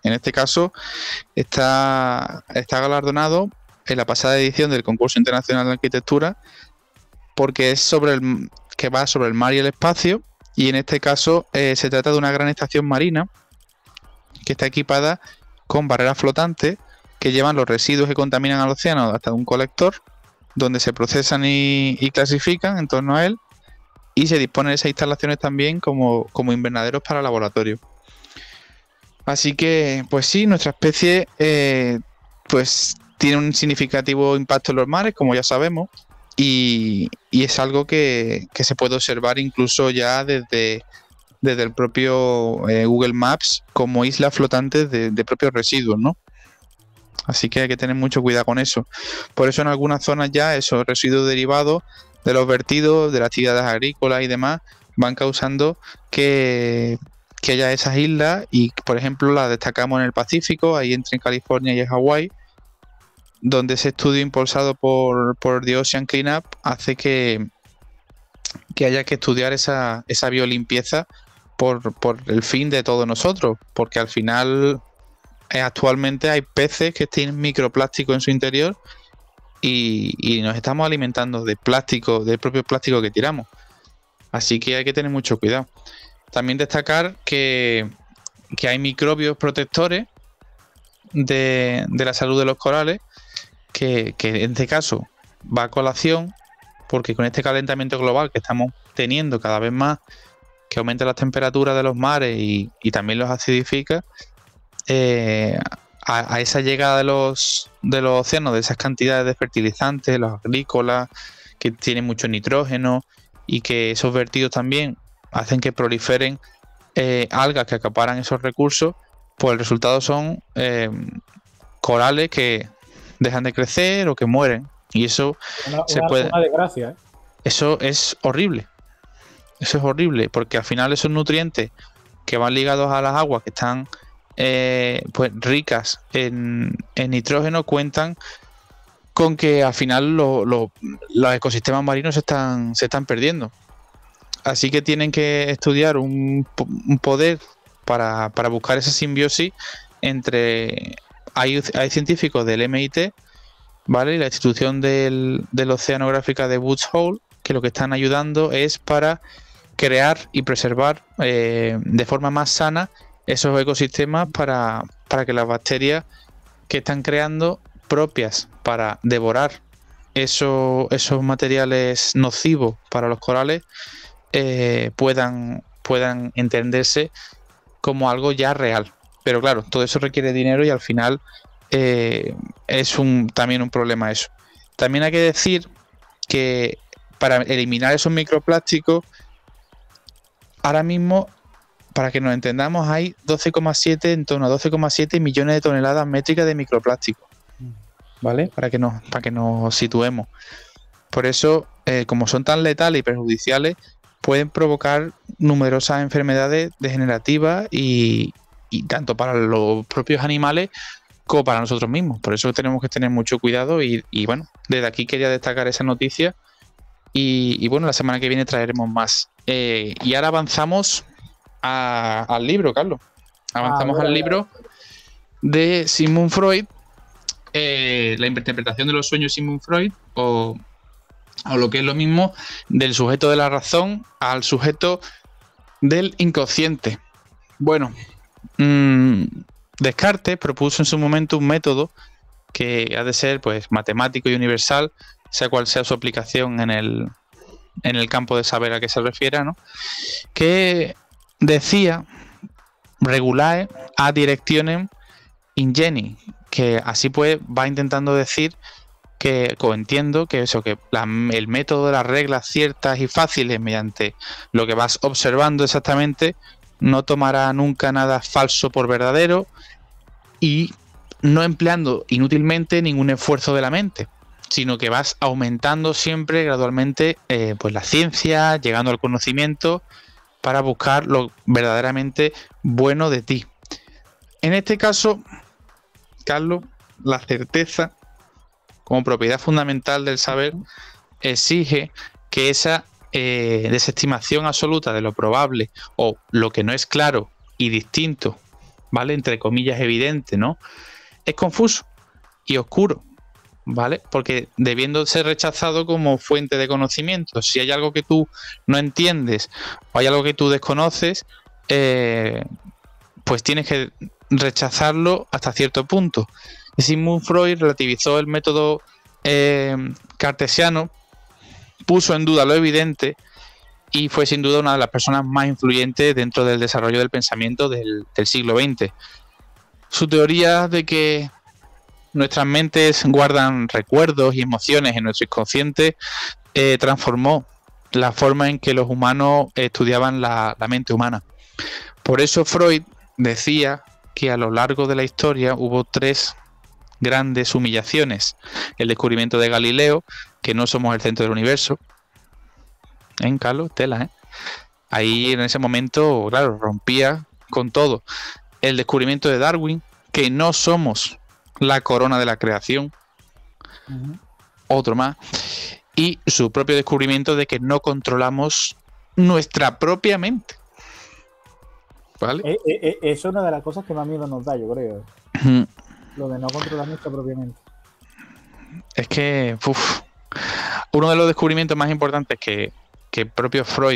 En este caso está galardonado en la pasada edición del Concurso Internacional de Arquitectura porque es que va sobre el mar y el espacio, y en este caso se trata de una gran estación marina que está equipada con barreras flotantes que llevan los residuos que contaminan al océano hasta un colector donde se procesan y clasifican en torno a él, y se disponen esas instalaciones también como invernaderos para laboratorio. Así que, pues sí, nuestra especie pues tiene un significativo impacto en los mares, como ya sabemos, y es algo que se puede observar incluso ya desde el propio Google Maps como islas flotantes de propios residuos, ¿no? Así que hay que tener mucho cuidado con eso. Por eso en algunas zonas ya esos residuos derivados de los vertidos, de las actividades agrícolas y demás, van causando que haya esas islas, y por ejemplo las destacamos en el Pacífico, ahí entre California y Hawái, donde ese estudio impulsado por The Ocean Cleanup hace que haya que estudiar esa biolimpieza por el fin de todos nosotros, porque al final actualmente hay peces que tienen microplástico en su interior y nos estamos alimentando de plástico, del propio plástico que tiramos. Así que hay que tener mucho cuidado. También destacar que hay microbios protectores de la salud de los corales, que en este caso va a colación porque con este calentamiento global que estamos teniendo cada vez más, que aumenta las temperaturas de los mares y también los acidifica, a esa llegada de los océanos, de esas cantidades de fertilizantes, los agrícolas, que tienen mucho nitrógeno, y que esos vertidos también hacen que proliferen algas que acaparan esos recursos, pues el resultado son corales que dejan de crecer o que mueren. Y eso una desgracia, ¿eh? Eso es horrible. Eso es horrible, porque al final esos nutrientes que van ligados a las aguas que están pues ricas en nitrógeno cuentan con que al final los ecosistemas marinos se están perdiendo. Así que tienen que estudiar un poder para buscar esa simbiosis entre... Hay científicos del MIT, ¿vale? Y la institución del Oceanográfica de Woods Hole, que lo que están ayudando es para crear y preservar de forma más sana esos ecosistemas para que las bacterias que están creando propias para devorar esos materiales nocivos para los corales puedan entenderse como algo ya real. Pero claro, todo eso requiere dinero y al final es también un problema eso. También hay que decir que para eliminar esos microplásticos, ahora mismo, para que nos entendamos, hay en torno a 12,7 millones de toneladas métricas de microplástico, ¿vale? Para que nos situemos. Por eso, como son tan letales y perjudiciales, pueden provocar numerosas enfermedades degenerativas y tanto para los propios animales como para nosotros mismos. Por eso tenemos que tener mucho cuidado y bueno, desde aquí quería destacar esa noticia y bueno, la semana que viene traeremos más. Y ahora avanzamos al libro, Carlos. Avanzamos al libro de Sigmund Freud, la interpretación de los sueños de Sigmund Freud, o lo que es lo mismo, del sujeto de la razón al sujeto del inconsciente. Bueno, Descartes propuso en su momento un método que ha de ser pues matemático y universal, sea cual sea su aplicación en el campo de saber a qué se refiera, ¿no? Que decía regulae a directionem ingenii, que así pues va intentando decir que, o entiendo que eso, que el método de las reglas ciertas y fáciles mediante lo que vas observando exactamente no tomará nunca nada falso por verdadero y no empleando inútilmente ningún esfuerzo de la mente, sino que vas aumentando siempre gradualmente pues la ciencia, llegando al conocimiento para buscar lo verdaderamente bueno de ti. En este caso, Carlos, la certeza como propiedad fundamental del saber exige que esa desestimación absoluta de lo probable o lo que no es claro y distinto ¿vale? Entre comillas, evidente, ¿no? Es confuso y oscuro, ¿vale? Porque debiendo ser rechazado como fuente de conocimiento, si hay algo que tú no entiendes o hay algo que tú desconoces, pues tienes que rechazarlo hasta cierto punto. Sigmund Freud relativizó el método cartesiano, puso en duda lo evidente y fue sin duda una de las personas más influyentes dentro del desarrollo del pensamiento del siglo XX. Su teoría de que nuestras mentes guardan recuerdos y emociones en nuestro inconsciente transformó la forma en que los humanos estudiaban la mente humana. Por eso Freud decía que a lo largo de la historia hubo 3 grandes humillaciones. El descubrimiento de Galileo, que no somos el centro del universo. Carlos, tela, Ahí en ese momento, claro, rompía con todo. El descubrimiento de Darwin, que no somos la corona de la creación. Otro más. Y su propio descubrimiento de que no controlamos nuestra propia mente. ¿Vale? Es una de las cosas que más miedo nos da, yo creo. Lo de no controlar nuestra propia mente. Es que uno de los descubrimientos más importantes que propio Freud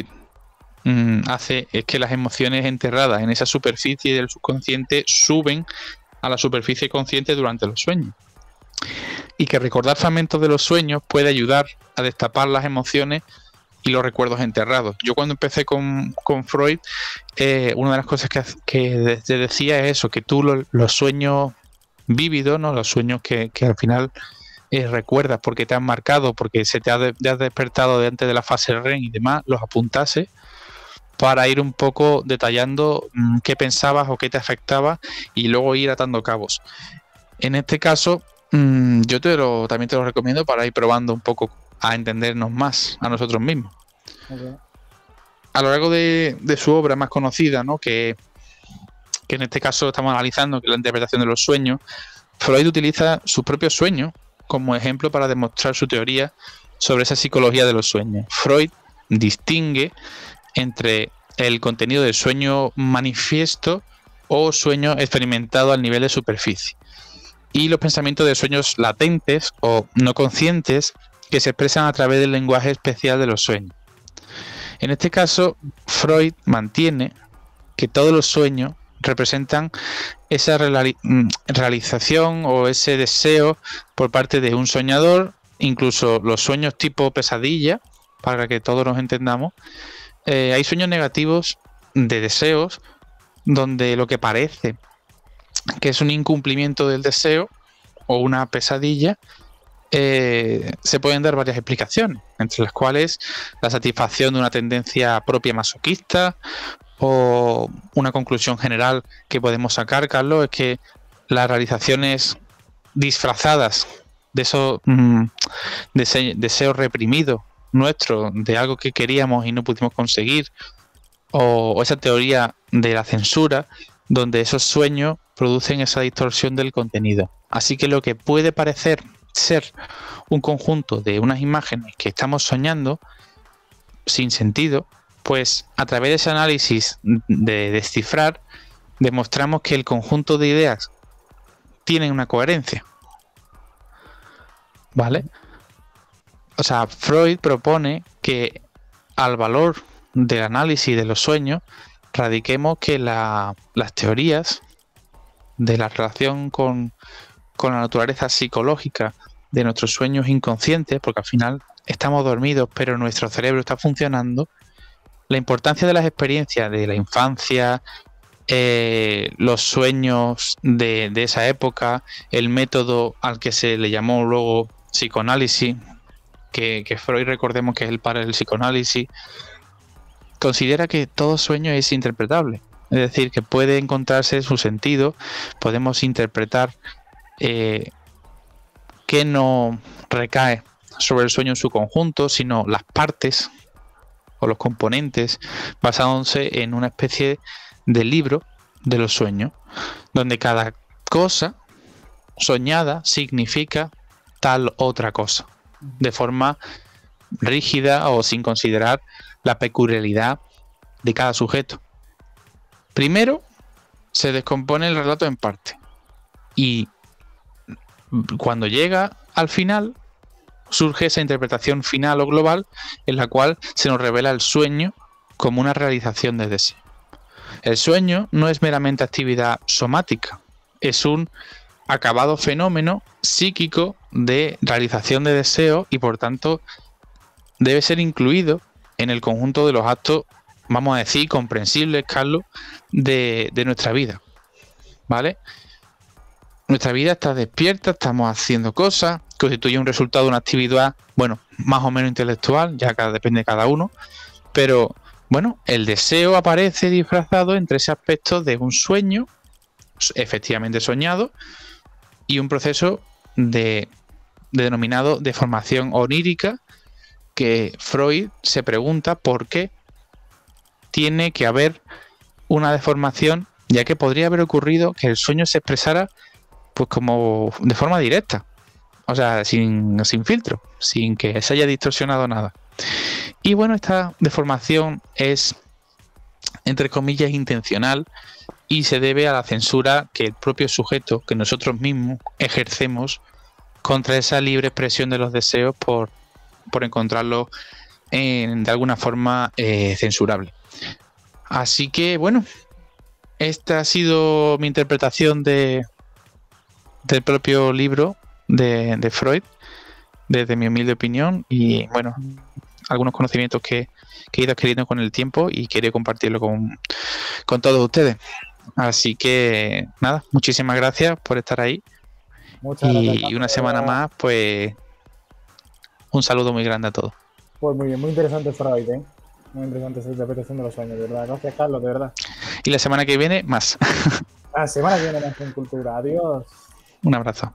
hace es que las emociones enterradas en esa superficie del subconsciente suben a la superficie consciente durante los sueños. Y que recordar fragmentos de los sueños puede ayudar a destapar las emociones y los recuerdos enterrados. Yo cuando empecé con Freud, una de las cosas que te decía es eso, que tú los sueños vívidos, ¿no? Los sueños que al final recuerdas porque te han marcado, porque se te has despertado antes de la fase REM y demás, los apuntases para ir un poco detallando qué pensabas o qué te afectaba y luego ir atando cabos. En este caso, yo también te lo recomiendo para ir probando un poco a entendernos más a nosotros mismos. Okay. A lo largo de su obra más conocida, ¿no? que en este caso estamos analizando, que es la interpretación de los sueños, Freud utiliza sus propios sueños como ejemplo para demostrar su teoría sobre esa psicología de los sueños. Freud distingue entre el contenido del sueño manifiesto o sueño experimentado al nivel de superficie y los pensamientos de sueños latentes o no conscientes que se expresan a través del lenguaje especial de los sueños. En este caso, Freud mantiene que todos los sueños representan esa realización o ese deseo por parte de un soñador, incluso los sueños tipo pesadilla, para que todos nos entendamos. Hay sueños negativos de deseos donde lo que parece que es un incumplimiento del deseo o una pesadilla, se pueden dar varias explicaciones, entre las cuales la satisfacción de una tendencia propia masoquista o una conclusión general que podemos sacar, Carlos, es que las realizaciones disfrazadas de esos deseos reprimidos nuestros, de algo que queríamos y no pudimos conseguir, o esa teoría de la censura, donde esos sueños producen esa distorsión del contenido. Así que lo que puede parecer ser un conjunto de unas imágenes que estamos soñando sin sentido, pues a través de ese análisis de descifrar demostramos que el conjunto de ideas tienen una coherencia, ¿vale? O sea, Freud propone que al valor del análisis de los sueños radiquemos que las teorías de la relación con la naturaleza psicológica de nuestros sueños inconscientes, porque al final estamos dormidos pero nuestro cerebro está funcionando, la importancia de las experiencias de la infancia, los sueños de esa época, el método al que se le llamó luego psicoanálisis, que Freud, recordemos que es el padre del psicoanálisis, considera que todo sueño es interpretable, es decir, que puede encontrarse su sentido, podemos interpretar que no recae sobre el sueño en su conjunto, sino las partes o los componentes, basándose en una especie de libro de los sueños, donde cada cosa soñada significa tal otra cosa, de forma rígida o sin considerar la peculiaridad de cada sujeto. Primero, se descompone el relato en parte. Y cuando llega al final, surge esa interpretación final o global en la cual se nos revela el sueño como una realización de deseo. El sueño no es meramente actividad somática, es un acabado fenómeno psíquico de realización de deseo y por tanto debe ser incluido en el conjunto de los actos, vamos a decir, comprensibles, Carlos, de nuestra vida, ¿vale? Nuestra vida está despierta, estamos haciendo cosas, constituye un resultado de una actividad, bueno, más o menos intelectual, ya depende de cada uno, pero bueno, el deseo aparece disfrazado entre ese aspecto de un sueño, efectivamente soñado, y un proceso denominado deformación onírica, que Freud se pregunta por qué tiene que haber una deformación, ya que podría haber ocurrido que el sueño se expresara pues como de forma directa, o sea, sin filtro, sin que se haya distorsionado nada. Y bueno, esta deformación es, entre comillas, intencional y se debe a la censura que el propio sujeto, que nosotros mismos ejercemos contra esa libre expresión de los deseos por encontrarlos de alguna forma censurable. Así que bueno, esta ha sido mi interpretación del propio libro de Freud, desde mi humilde opinión, y bueno, algunos conocimientos que he ido adquiriendo con el tiempo y quería compartirlo con todos ustedes. Así que nada, muchísimas gracias por estar ahí. Muchas gracias, Y una semana más, pues un saludo muy grande a todos. Pues muy bien, muy interesante Freud, ¿eh? Muy interesante esa interpretación de los sueños, de verdad. Gracias, Carlos, de verdad. Y la semana que viene, más. La semana que viene más en Cultura. Adiós. Un abrazo.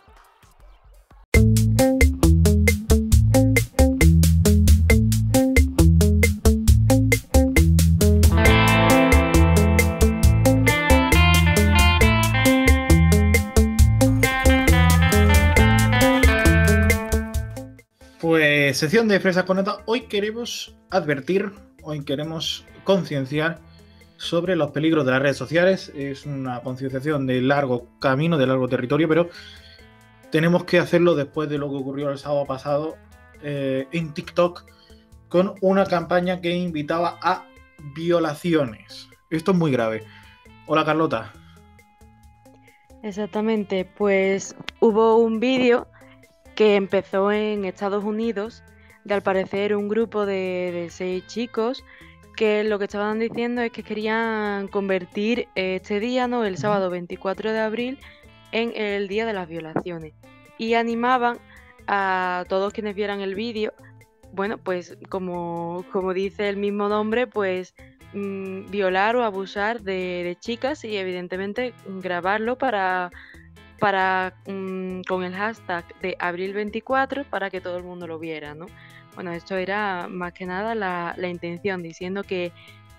Pues sección de Fresas con Nata. Hoy queremos advertir, hoy queremos concienciar sobre los peligros de las redes sociales. Es una concienciación de largo camino, de largo territorio, pero tenemos que hacerlo después de lo que ocurrió el sábado pasado en TikTok con una campaña que invitaba a violaciones. Esto es muy grave. Hola, Carlota. Exactamente, pues hubo un vídeo que empezó en Estados Unidos de, al parecer, un grupo de 6 chicos que lo que estaban diciendo es que querían convertir este día, ¿no?, el sábado 24 de abril, en el día de las violaciones. Y animaban a todos quienes vieran el vídeo, bueno, pues como dice el mismo nombre, pues violar o abusar de chicas y evidentemente grabarlo para con el hashtag de abril 24 para que todo el mundo lo viera, ¿no? Bueno, esto era más que nada la intención, diciendo que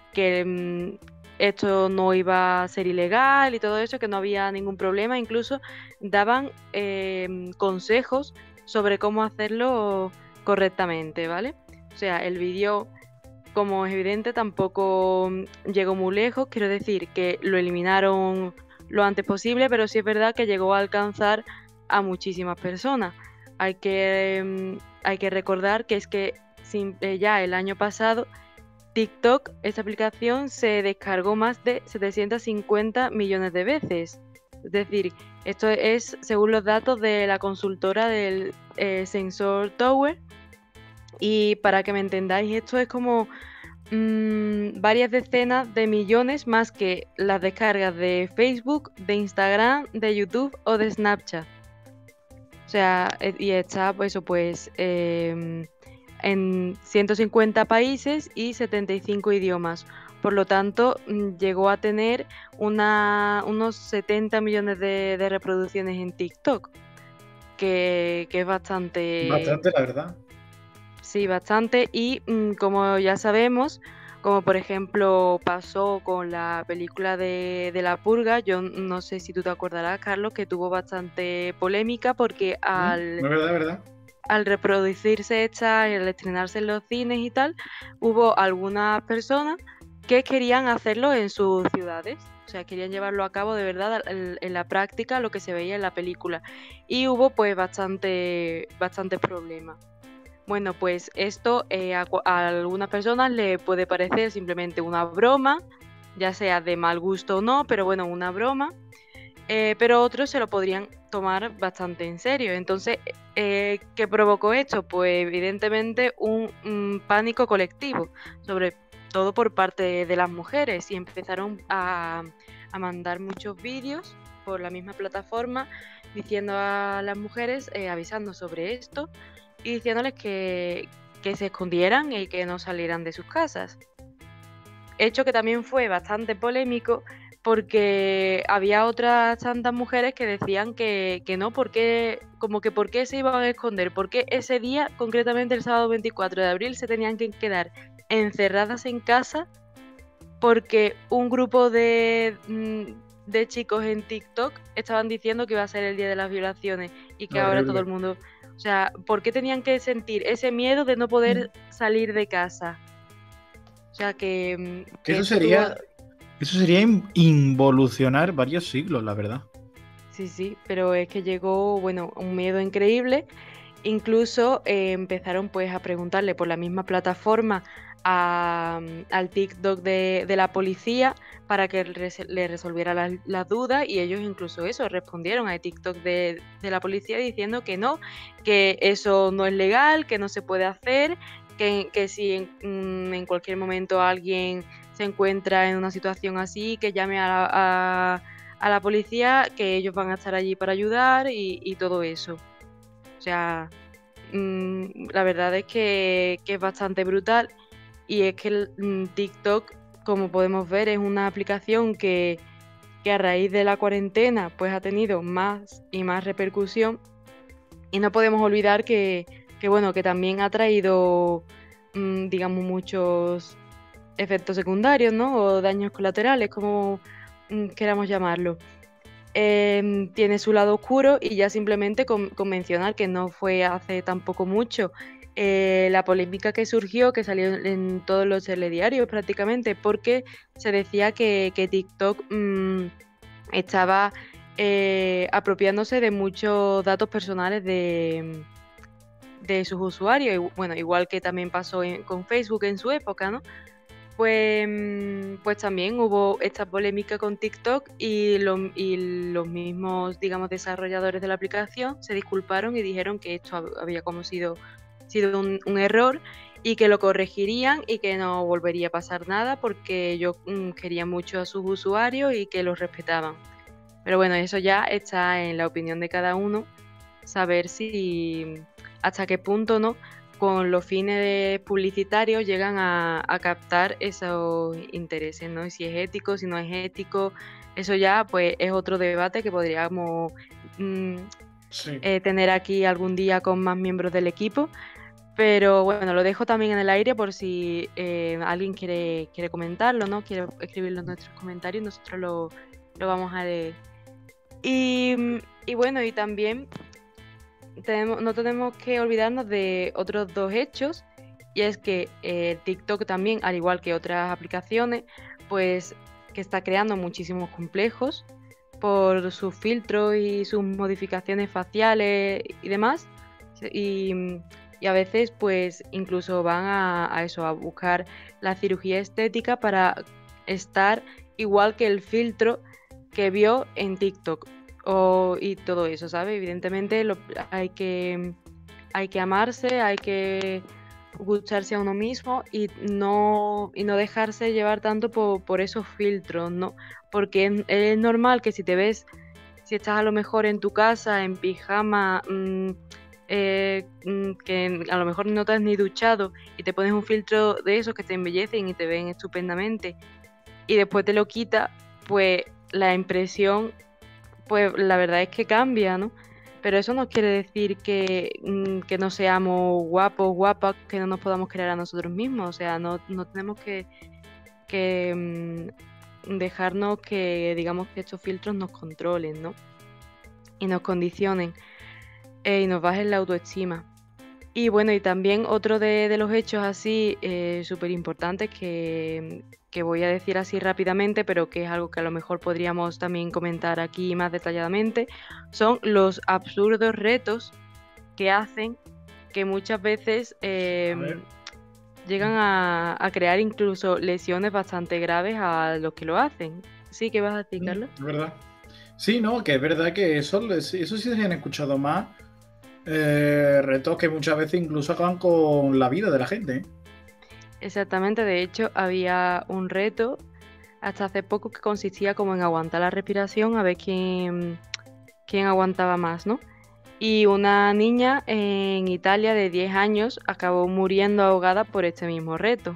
esto no iba a ser ilegal y todo eso, que no había ningún problema. Incluso daban consejos sobre cómo hacerlo correctamente, ¿vale? O sea, el vídeo, como es evidente, tampoco llegó muy lejos. Quiero decir que lo eliminaron lo antes posible, pero sí es verdad que llegó a alcanzar a muchísimas personas. Hay que recordar que es que ya el año pasado TikTok, esta aplicación, se descargó más de 750 millones de veces. Es decir, esto es según los datos de la consultora del Sensor Tower. Y para que me entendáis, esto es como varias decenas de millones más que las descargas de Facebook, de Instagram, de YouTube o de Snapchat. O sea, y está pues en 150 países y 75 idiomas. Por lo tanto, llegó a tener unos 70 millones de reproducciones en TikTok, que es bastante... Bastante, la verdad. Sí, bastante. Y como ya sabemos, como por ejemplo pasó con la película de La Purga, yo no sé si tú te acordarás, Carlos, que tuvo bastante polémica porque Es verdad. Al reproducirse esta y al estrenarse en los cines y tal, hubo algunas personas que querían hacerlo en sus ciudades. O sea, querían llevarlo a cabo de verdad en la práctica, lo que se veía en la película. Y hubo pues bastante problemas. Bueno, pues esto a algunas personas le puede parecer simplemente una broma, ya sea de mal gusto o no, pero bueno, una broma. Pero otros se lo podrían tomar bastante en serio. Entonces, ¿qué provocó esto? Pues evidentemente un pánico colectivo, sobre todo por parte de las mujeres, y empezaron a mandar muchos vídeos por la misma plataforma diciendo a las mujeres, avisando sobre esto y diciéndoles que se escondieran y que no salieran de sus casas. Hecho que también fue bastante polémico porque había otras tantas mujeres que decían que no, porque por qué se iban a esconder, porque ese día, concretamente el sábado 24 de abril, se tenían que quedar encerradas en casa porque un grupo de chicos en TikTok estaban diciendo que iba a ser el día de las violaciones y que ahora todo el mundo... O sea, ¿por qué tenían que sentir ese miedo de no poder salir de casa? O sea, que eso sería involucionar varios siglos, la verdad. Sí, pero es que llegó, bueno, un miedo increíble. Incluso empezaron pues a preguntarle por la misma plataforma al TikTok de la policía para que le resolviera las dudas, y ellos incluso eso, respondieron al TikTok de la policía diciendo que no, que eso no es legal, que no se puede hacer, que si en cualquier momento alguien se encuentra en una situación así, que llame a la policía, que ellos van a estar allí para ayudar y todo eso. O sea, la verdad es que es bastante brutal, y es que TikTok, como podemos ver, es una aplicación que a raíz de la cuarentena pues ha tenido más y más repercusión, y no podemos olvidar que bueno, que también ha traído digamos muchos efectos secundarios, ¿no? O daños colaterales, como queramos llamarlo. Tiene su lado oscuro, y ya simplemente con mencionar que no fue hace tampoco mucho la polémica que surgió, que salió en todos los telediarios prácticamente, porque se decía que TikTok estaba apropiándose de muchos datos personales de sus usuarios, y bueno, igual que también pasó con Facebook en su época, ¿no? Pues también hubo esta polémica con TikTok, y los mismos, digamos, desarrolladores de la aplicación se disculparon y dijeron que esto había como sido un error, y que lo corregirían y que no volvería a pasar nada, porque ellos querían mucho a sus usuarios y que los respetaban. Pero bueno, eso ya está en la opinión de cada uno, saber hasta qué punto, ¿no?, con los fines publicitarios llegan a captar esos intereses, ¿no? Y si es ético, si no es ético, eso ya pues es otro debate que podríamos tener aquí algún día con más miembros del equipo. Pero bueno, lo dejo también en el aire por si alguien quiere comentarlo, ¿no? Quiere escribirlo en nuestros comentarios, nosotros lo vamos a leer. Y bueno, y también no tenemos que olvidarnos de otros dos hechos, y es que TikTok también, al igual que otras aplicaciones, pues que está creando muchísimos complejos por sus filtros y sus modificaciones faciales y demás, y a veces pues incluso van a eso, a buscar la cirugía estética para estar igual que el filtro que vio en TikTok. Y todo eso, ¿sabes? Evidentemente hay que amarse, hay que gustarse a uno mismo, y no dejarse llevar tanto por esos filtros, ¿no? Porque es normal que si estás a lo mejor en tu casa, en pijama, que a lo mejor no te has ni duchado, y te pones un filtro de esos que te embellecen y te ven estupendamente, y después te lo quitas, pues la impresión, pues la verdad es que cambia, ¿no? Pero eso no quiere decir que no seamos guapos, guapas, que no nos podamos crear a nosotros mismos. O sea, no tenemos que dejarnos que, digamos, que estos filtros nos controlen, ¿no? Y nos condicionen y nos bajen la autoestima. Y bueno, y también otro de los hechos así súper importantes que voy a decir así rápidamente, pero que es algo que a lo mejor podríamos también comentar aquí más detalladamente, son los absurdos retos que hacen que muchas veces ver. llegan a crear incluso lesiones bastante graves a los que lo hacen. ¿Sí? ¿Qué vas a decir, Carlos? Es verdad. Sí, no, que es verdad que eso sí se han escuchado más. Retos que muchas veces incluso acaban con la vida de la gente, ¿eh? Exactamente, de hecho había un reto hasta hace poco que consistía como en aguantar la respiración a ver quién aguantaba más, ¿no? Y una niña en Italia de 10 años acabó muriendo ahogada por este mismo reto.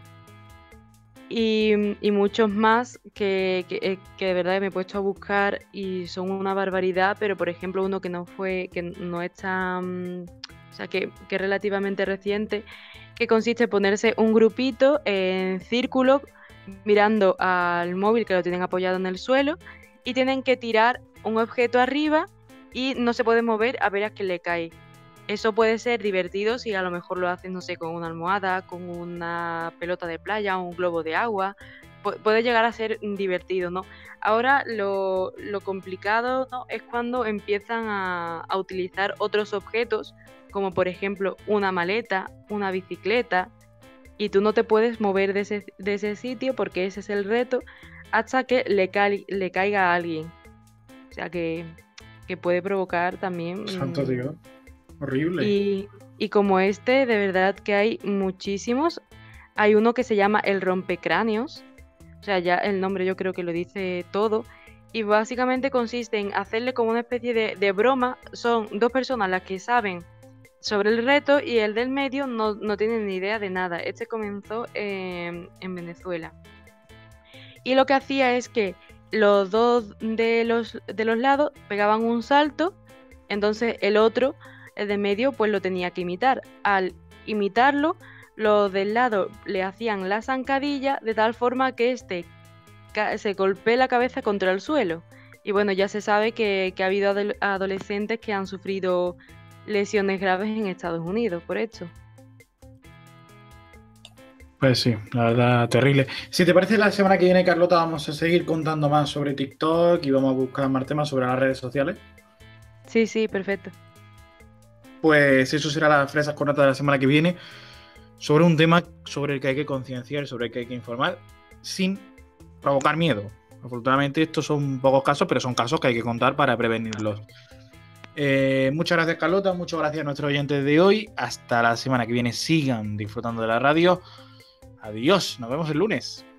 Y muchos más que de verdad me he puesto a buscar y son una barbaridad, pero por ejemplo uno que no es tan, o sea, que es relativamente reciente, que consiste en ponerse un grupito en círculo mirando al móvil que lo tienen apoyado en el suelo y tienen que tirar un objeto arriba y no se puede mover a ver a qué le cae. Eso puede ser divertido si a lo mejor lo haces, no sé, con una almohada, con una pelota de playa, un globo de agua. Puede llegar a ser divertido, ¿no? Ahora lo complicado, ¿no?, es cuando empiezan a utilizar otros objetos, como por ejemplo una maleta, una bicicleta, y tú no te puedes mover de ese sitio porque ese es el reto hasta que le caiga a alguien. O sea que puede provocar también... Santo Dios. Horrible. Y como este, de verdad que hay muchísimos. Hay uno que se llama el rompecráneos. O sea, ya el nombre yo creo que lo dice todo. Y básicamente consiste en hacerle como una especie de broma. Son dos personas las que saben sobre el reto y el del medio no tiene ni idea de nada. Este comenzó en Venezuela. Y lo que hacía es que los dos de los lados pegaban un salto, entonces el otro, el de medio, pues lo tenía que imitar. Al imitarlo, los del lado le hacían la zancadilla de tal forma que este se golpee la cabeza contra el suelo. Y bueno, ya se sabe que ha habido adolescentes que han sufrido lesiones graves en Estados Unidos por esto. Pues sí, la verdad, terrible. Si te parece, la semana que viene, Carlota, vamos a seguir contando más sobre TikTok y vamos a buscar más temas sobre las redes sociales. Sí, perfecto. Pues eso será las fresas con nata de la semana que viene, sobre un tema sobre el que hay que concienciar, sobre el que hay que informar, sin provocar miedo. Afortunadamente estos son pocos casos, pero son casos que hay que contar para prevenirlos. Muchas gracias, Carlota, muchas gracias a nuestros oyentes de hoy. Hasta la semana que viene, sigan disfrutando de la radio. Adiós, nos vemos el lunes.